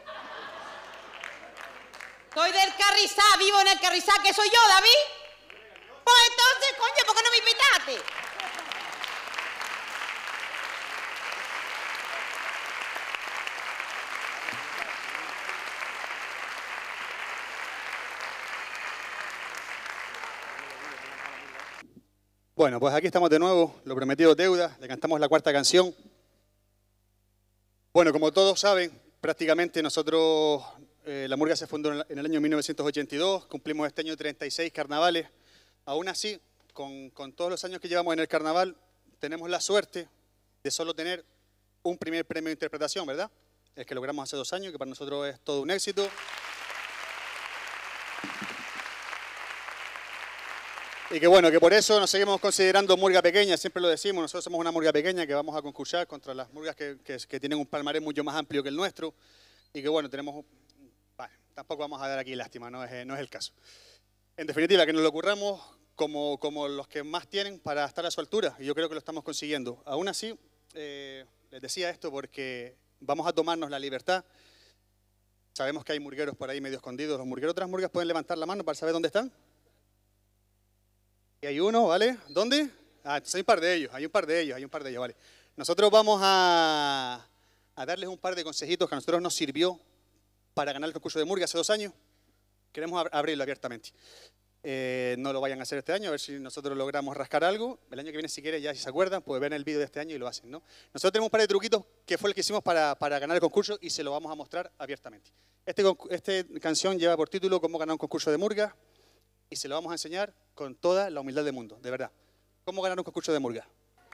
Soy del Carrizá, vivo en el Carrizá, que soy yo, David. Pues entonces, coño, ¿por qué no me invitaste? Bueno, pues aquí estamos de nuevo, lo prometido deuda, le cantamos la cuarta canción. Bueno, como todos saben, prácticamente nosotros, eh, la murga se fundó en el año mil novecientos ochenta y dos, cumplimos este año treinta y seis carnavales. Aún así, con, con todos los años que llevamos en el carnaval, tenemos la suerte de solo tener un primer premio de interpretación, ¿verdad? El que logramos hace dos años, que para nosotros es todo un éxito. Y que bueno, que por eso nos seguimos considerando murga pequeña, siempre lo decimos, nosotros somos una murga pequeña que vamos a concursar contra las murgas que, que, que tienen un palmarés mucho más amplio que el nuestro y que bueno, tenemos, bueno, tampoco vamos a dar aquí lástima, no es, no es el caso. En definitiva, que nos lo ocurramos como, como los que más tienen para estar a su altura y yo creo que lo estamos consiguiendo. Aún así, eh, les decía esto porque vamos a tomarnos la libertad. Sabemos que hay murgueros por ahí medio escondidos, los murgueros de otras murgas pueden levantar la mano para saber dónde están. Y hay uno, ¿vale? ¿Dónde? Ah, entonces hay un par de ellos, hay un par de ellos, hay un par de ellos, ¿vale? Nosotros vamos a, a darles un par de consejitos que a nosotros nos sirvió para ganar el concurso de murga hace dos años. Queremos ab abrirlo abiertamente. Eh, no lo vayan a hacer este año, a ver si nosotros logramos rascar algo. El año que viene, si quieren, ya si se acuerdan, pues ven el vídeo de este año y lo hacen, ¿no? Nosotros tenemos un par de truquitos que fue el que hicimos para, para ganar el concurso y se lo vamos a mostrar abiertamente. Este, este canción lleva por título Cómo ganar un concurso de murga. Y se lo vamos a enseñar con toda la humildad del mundo, de verdad. ¿Cómo ganar un concurso de murga?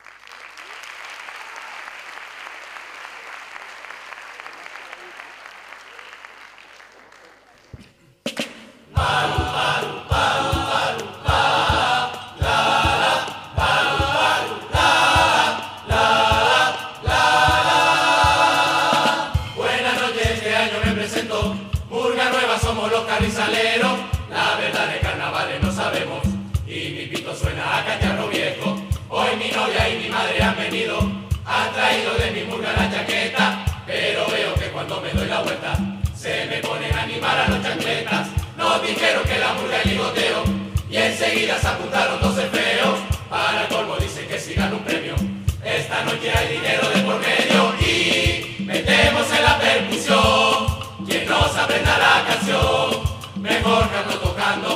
Buenas noches, este año me presento. Murga nueva, somos los carrizaleros. La verdad de carnavales no sabemos y mi pito suena a cacharro viejo. Hoy mi novia y mi madre han venido, han traído de mi murga la chaqueta, pero veo que cuando me doy la vuelta se me ponen a animar a los chancletas. Nos dijeron que la murga es ligoteo y enseguida se apuntaron dos feos. Para el colmo dicen que si gano un premio, esta noche hay dinero de por medio y metemos en la percusión. Quien nos aprenda la canción mejor canto tocando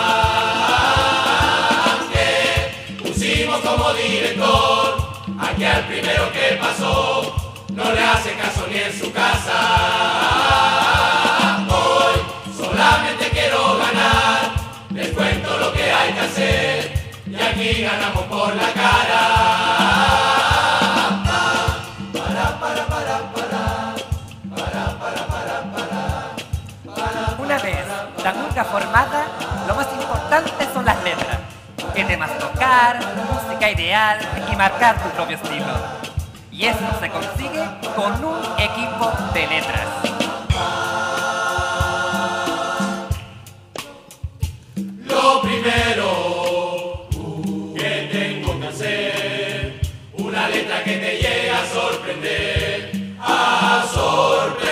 palmas, que pusimos como director a que al primero que pasó no le hace caso ni en su casa. Hoy solamente quiero ganar, les cuento lo que hay que hacer y aquí ganamos por la cara. Para, para, para, para, para, para, para, para. Una vez la murga formada, lo más importante son las letras. ¿Qué temas tocar, música ideal y marcar tu propio estilo? Y eso se consigue con un equipo de letras. Lo primero que tengo que hacer, una letra que te llegue a sorprender, a sorprender.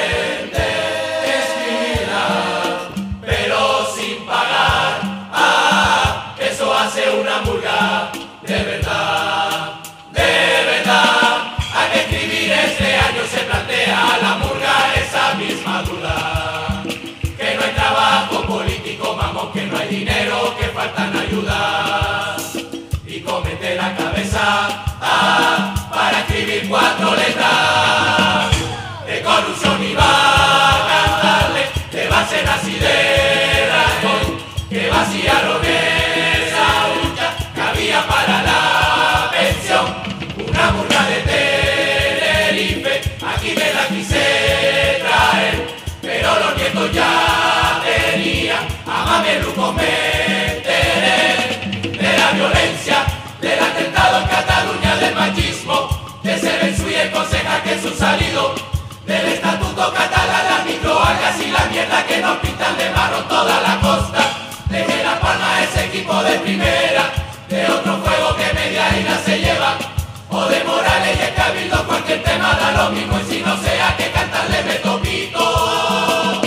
que no hay dinero, que faltan ayudas. Y comete la cabeza ah, para escribir cuatro letras de corrupción y va a cantarle, le va a hacer así de razón, que vaciaron esa hucha que había para la pensión. Una murga de Tenerife, aquí me la quise traer, pero los nietos ya tenían a mamelucos, me enteré de la violencia, del atentado en Cataluña, del machismo, de Serensu y el concejal que es un salido, del estatuto catalán, las microalgas y la mierda que nos pintan de marrón toda la costa. Deje La Palma ese equipo de primera, de otro fuego que media isla se lleva, o de Morales y el Cabildo, cualquier tema da lo mismo, y si no sea que cantarle me topito.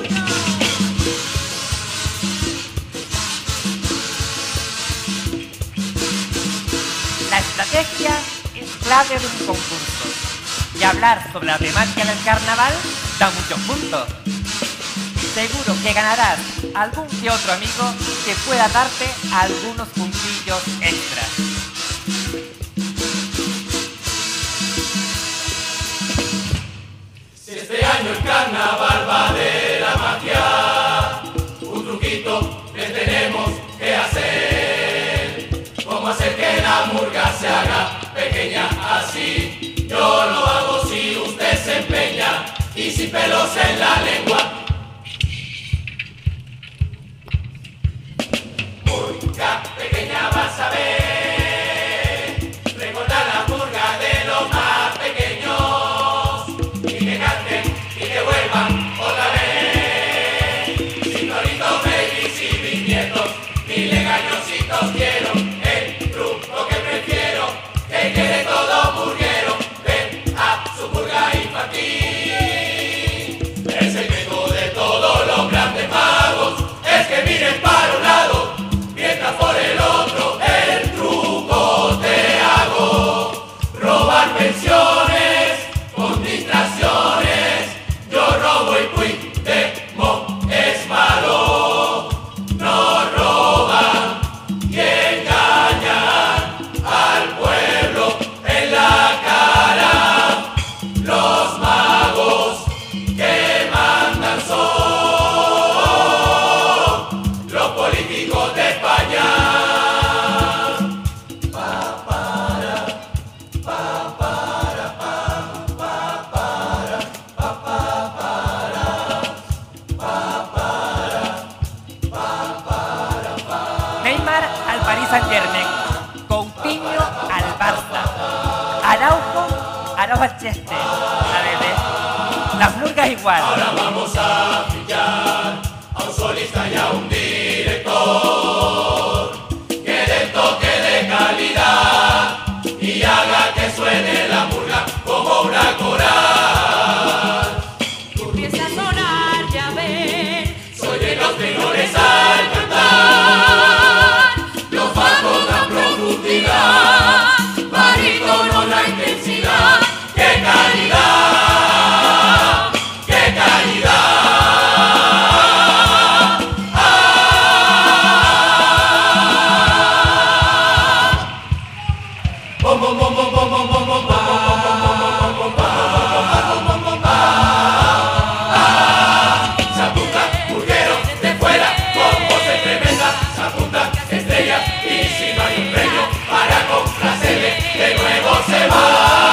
La estrategia es clave de un concurso, y hablar sobre la temática del carnaval da muchos puntos. Seguro que ganarás algún que otro amigo que pueda darte algunos puntillos extras. Si este año el carnaval va de la magia, un truquito que tenemos que hacer. Cómo hacer que la murga se haga pequeña así. Yo lo hago si usted se empeña y sin pelos en la lengua. Murga pequeña vas a ver, recordar la murga de los más pequeños, y que canten y que vuelvan otra vez. Sin toritos, babies y bisnietos, ni legañositos quiero, el truco que prefiero, que quiere todo murguero, ven a su murga infantil. El secreto de todos los grandes magos es que miren para un lado, mientras por el otro el truco te hago. Robar pensiones con distracciones, yo robo y Puigdemont es malo. No roban y engañan al pueblo en la cara. Los magos que mandan son los políticos de España. Pa, para, pa, para, pa, pa, para, pa, pa, para, pa, para, pa, para, pa. Neymar al Paris Saint-Germain, Coutinho al Barça, Araujo, Araujo al Chester, la bebé. Las murgas igual. Ahora vamos a pillar a un solista y a un director que dé el toque de calidad y haga que suene la murga como una coral. Empieza a sonar, ya ven, Soy de los tenores al cantar, los bajos dan profundidad, barítono la intensidad. ¡Qué calidad! ¡Qué calidad! Bom, bom, bom, bom, bom, bom, bom, bom, bom, bom, bom, bom, bom, bom, bom, bom, bom. Se apunta murguero de fuera con voces tremendas, se apunta estrella y si no hay un premio para complacerle, de nuevo se va.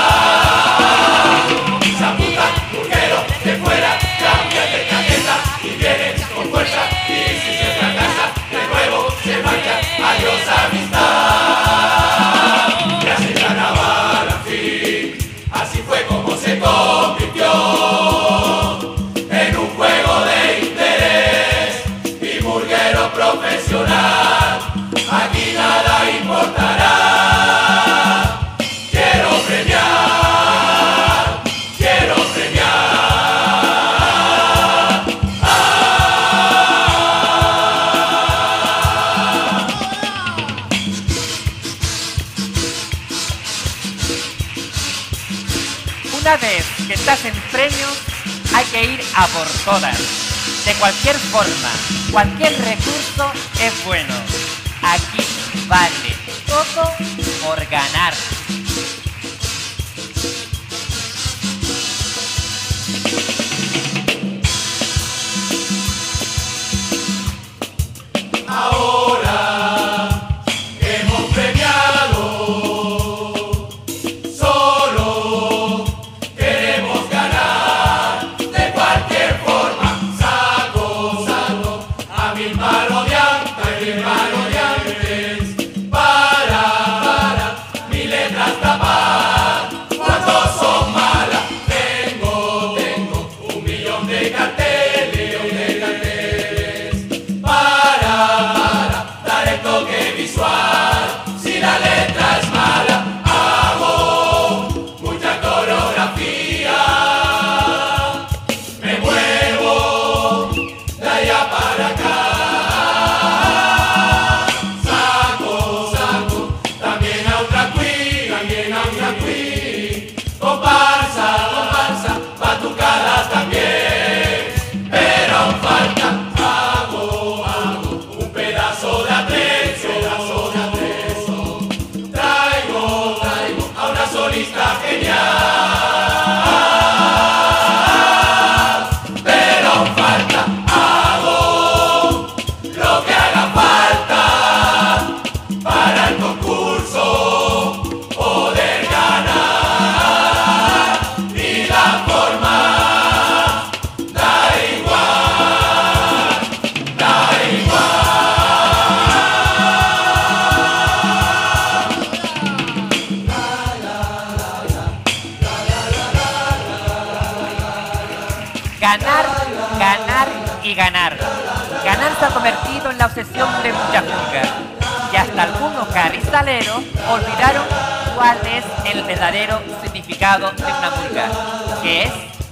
Se apunta murguero de fuera, cambia de cajeta y viene con fuerza, y si se fracasa, de nuevo se marcha. Adiós amistad. Gracias el carnaval al fin, así fue como se convirtió en un juego de interés y murguero profesional. Aquí nada importará. Quiero premiar, quiero premiar. Ah. Una vez que estás en premios, hay que ir a por todas. de cualquier forma, cualquier recurso es bueno. Aquí vale todo por ganar. Ahora hemos premiado, solo queremos ganar de cualquier forma. Saco, saco a mil parodiantes, mil parodiantes, para, para mi letras tapar cuando son malas. Tengo, tengo un millón de carteles, de carteles para, para dar el toque visual. Si la letra es mala, hago mucha coreografía. Me muevo de allá para acá. Saco, saco también a otra queen, también a otra queen. Comparsa, comparsa, batucadas también. Pero aún falta, hago, hago un pedazo de atrezo, pedazo de atrezo. Traigo, traigo a una solista genial. Pero aún falta, hago lo que haga falta para el concurso poder ganar. Y la forma da igual, da Ganar, ganar y ganar. Ganar se ha convertido en la obsesión de muchas murgas. Y hasta algunos carrizaleros olvidaron cuál es el verdadero significado de una murga, que es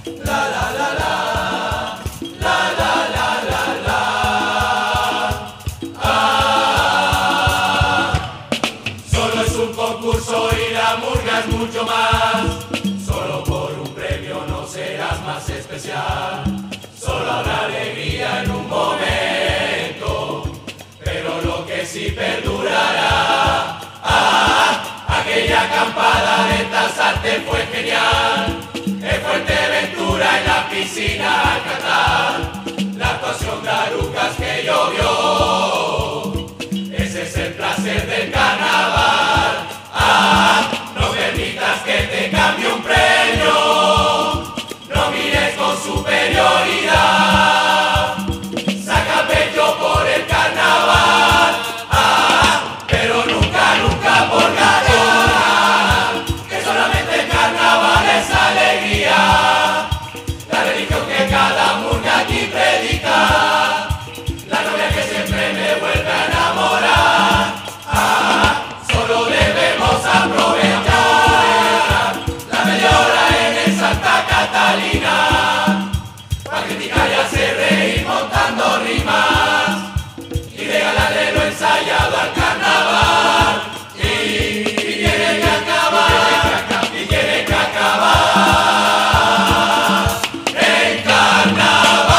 Solo es un concurso y la murga es mucho más. Solo por un premio no serás más especial. Solo habrá alegría en un momento, pero lo que sí perdurará. Ah, aquella acampada de Tazarte fue genial. En Fuerteventura en la piscina al Qatar. La actuación de Arucas que llovió. Ese es el placer del carnaval. Ah, no permitas que te cambie un premio. No mires con superioridad. Saca pecho por el carnaval. Ah, pero nunca, nunca por ganar. Que solamente el carnaval es alegría. La religión que cada murga aquí predica. La novia que siempre me vuelve a enamorar. Ah, solo debemos aprovechar la media hora en el Santa Catalina. Pa' criticar y hacer reír montando rimas. Y regalarle lo ensayado al carnaval. Y, y tiene que acabar, y tiene que acabar en carnaval.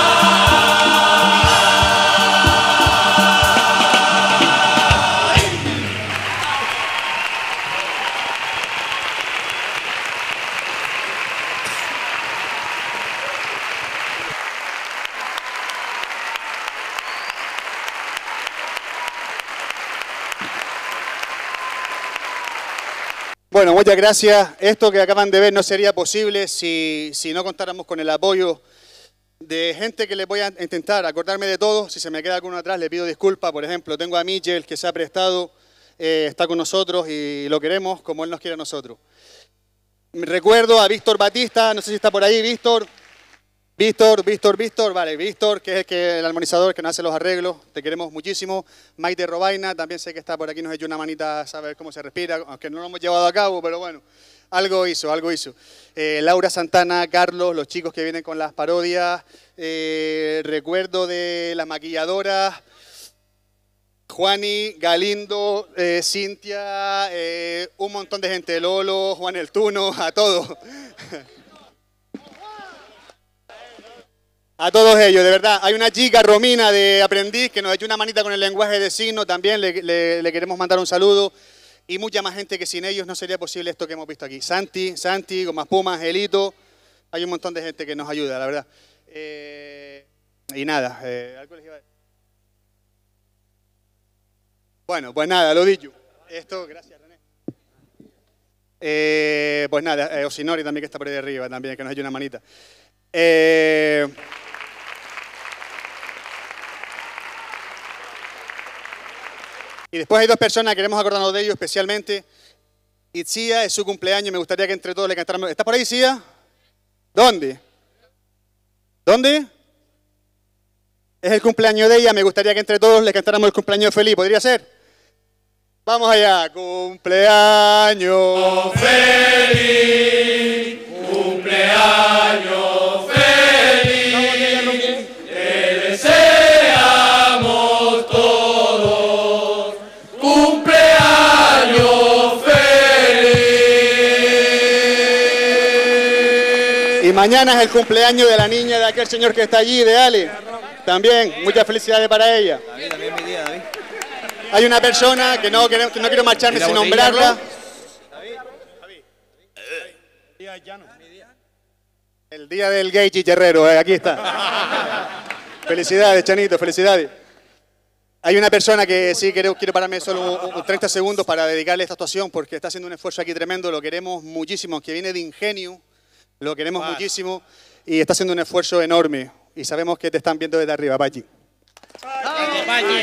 Bueno, muchas gracias. Esto que acaban de ver no sería posible si, si no contáramos con el apoyo de gente que les voy a intentar acordarme de todo. Si se me queda alguno atrás, le pido disculpas. Por ejemplo, tengo a Michel, que se ha prestado, eh, está con nosotros y lo queremos como él nos quiere a nosotros. Recuerdo a Víctor Batista, no sé si está por ahí, Víctor. Víctor, Víctor, Víctor, vale, Víctor, que es el, que, el armonizador que nos hace los arreglos, te queremos muchísimo. Maite Robaina, también sé que está por aquí, nos echó una manita a saber cómo se respira, aunque no lo hemos llevado a cabo, pero bueno, algo hizo, algo hizo. Eh, Laura Santana, Carlos, los chicos que vienen con las parodias, eh, recuerdo de las maquilladoras, Juani, Galindo, eh, Cintia, eh, un montón de gente, Lolo, Juan el Tuno, a todos. A todos ellos, de verdad. Hay una chica, Romina, de aprendiz, que nos echó una manita con el lenguaje de signos. También le, le, le queremos mandar un saludo. Y mucha más gente que sin ellos no sería posible esto que hemos visto aquí. Santi, Santi, Gomas Puma, Angelito. Hay un montón de gente que nos ayuda, la verdad. Eh, y nada, eh, algo les iba a decir. Bueno, pues nada, lo dicho. Esto, gracias, René. Eh, pues nada, eh, Osinori también, que está por ahí arriba, también, que nos eche una manita. Eh, y después hay dos personas, queremos acordarnos de ellos especialmente. Itzia, es su cumpleaños, me gustaría que entre todos le cantáramos. ¿Está por ahí, Itzia? ¿Dónde? ¿Dónde? Es el cumpleaños de ella, me gustaría que entre todos le cantáramos el cumpleaños feliz, ¿podría ser? Vamos allá, cumpleaños feliz, cumpleaños feliz, te deseamos todos, cumpleaños feliz. Y mañana es el cumpleaños de la niña de aquel señor que está allí, de Ale. También, muchas felicidades para ella. David, también mi día, David. Hay una persona que no, que no, que no quiero marcharme sin nombrarla. El día del gay chicharrero, eh, aquí está. Felicidades, Chanito, felicidades. Hay una persona que sí quiero, quiero pararme solo un, un treinta segundos para dedicarle esta actuación porque está haciendo un esfuerzo aquí tremendo, lo queremos muchísimo, que viene de Ingenio, lo queremos wow. muchísimo y está haciendo un esfuerzo enorme y sabemos que te están viendo desde arriba, Pachi. ¡Vamos, Pachi!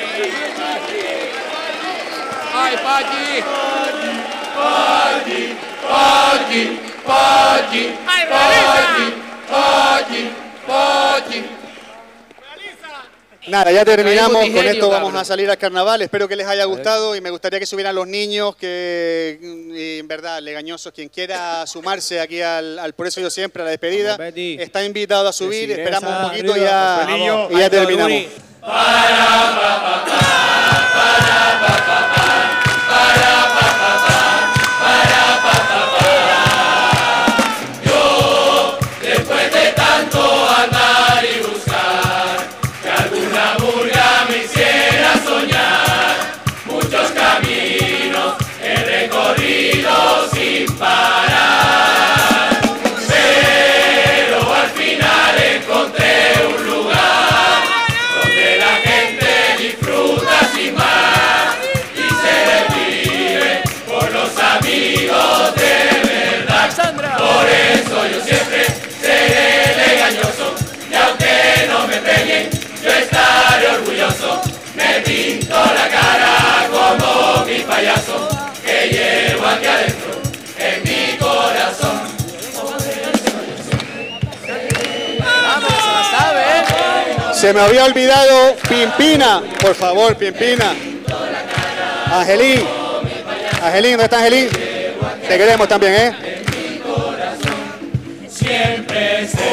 ¡Ay, Pachi! Pachi, Pachi, Pachi, Pachi, Pachi, Pachi. Nada, ya terminamos, con esto vamos a salir al carnaval, espero que les haya gustado y me gustaría que subieran los niños, que y en verdad, legañosos, quien quiera sumarse aquí al, al Por Eso Yo Siempre, a la despedida, está invitado a subir, esperamos un poquito y ya, y ya terminamos. Yo, después de tanto andar y buscar, que alguna murga me hiciera soñar, muchos caminos he recorrido sin parar, pero al final encontré un lugar donde la gente disfruta sin más y se desvive por los amigos de verdad. Por eso yo siempre seré legañoso y aunque no me peguen yo estaré orgulloso. Me pinto la cara como mi payaso que llevo aquí adentro en mi corazón. Se me había olvidado Pimpina, por favor, Pimpina. Angelín, Angelín, ¿dónde está Angelín? Te queremos también, ¿eh? Siempre seré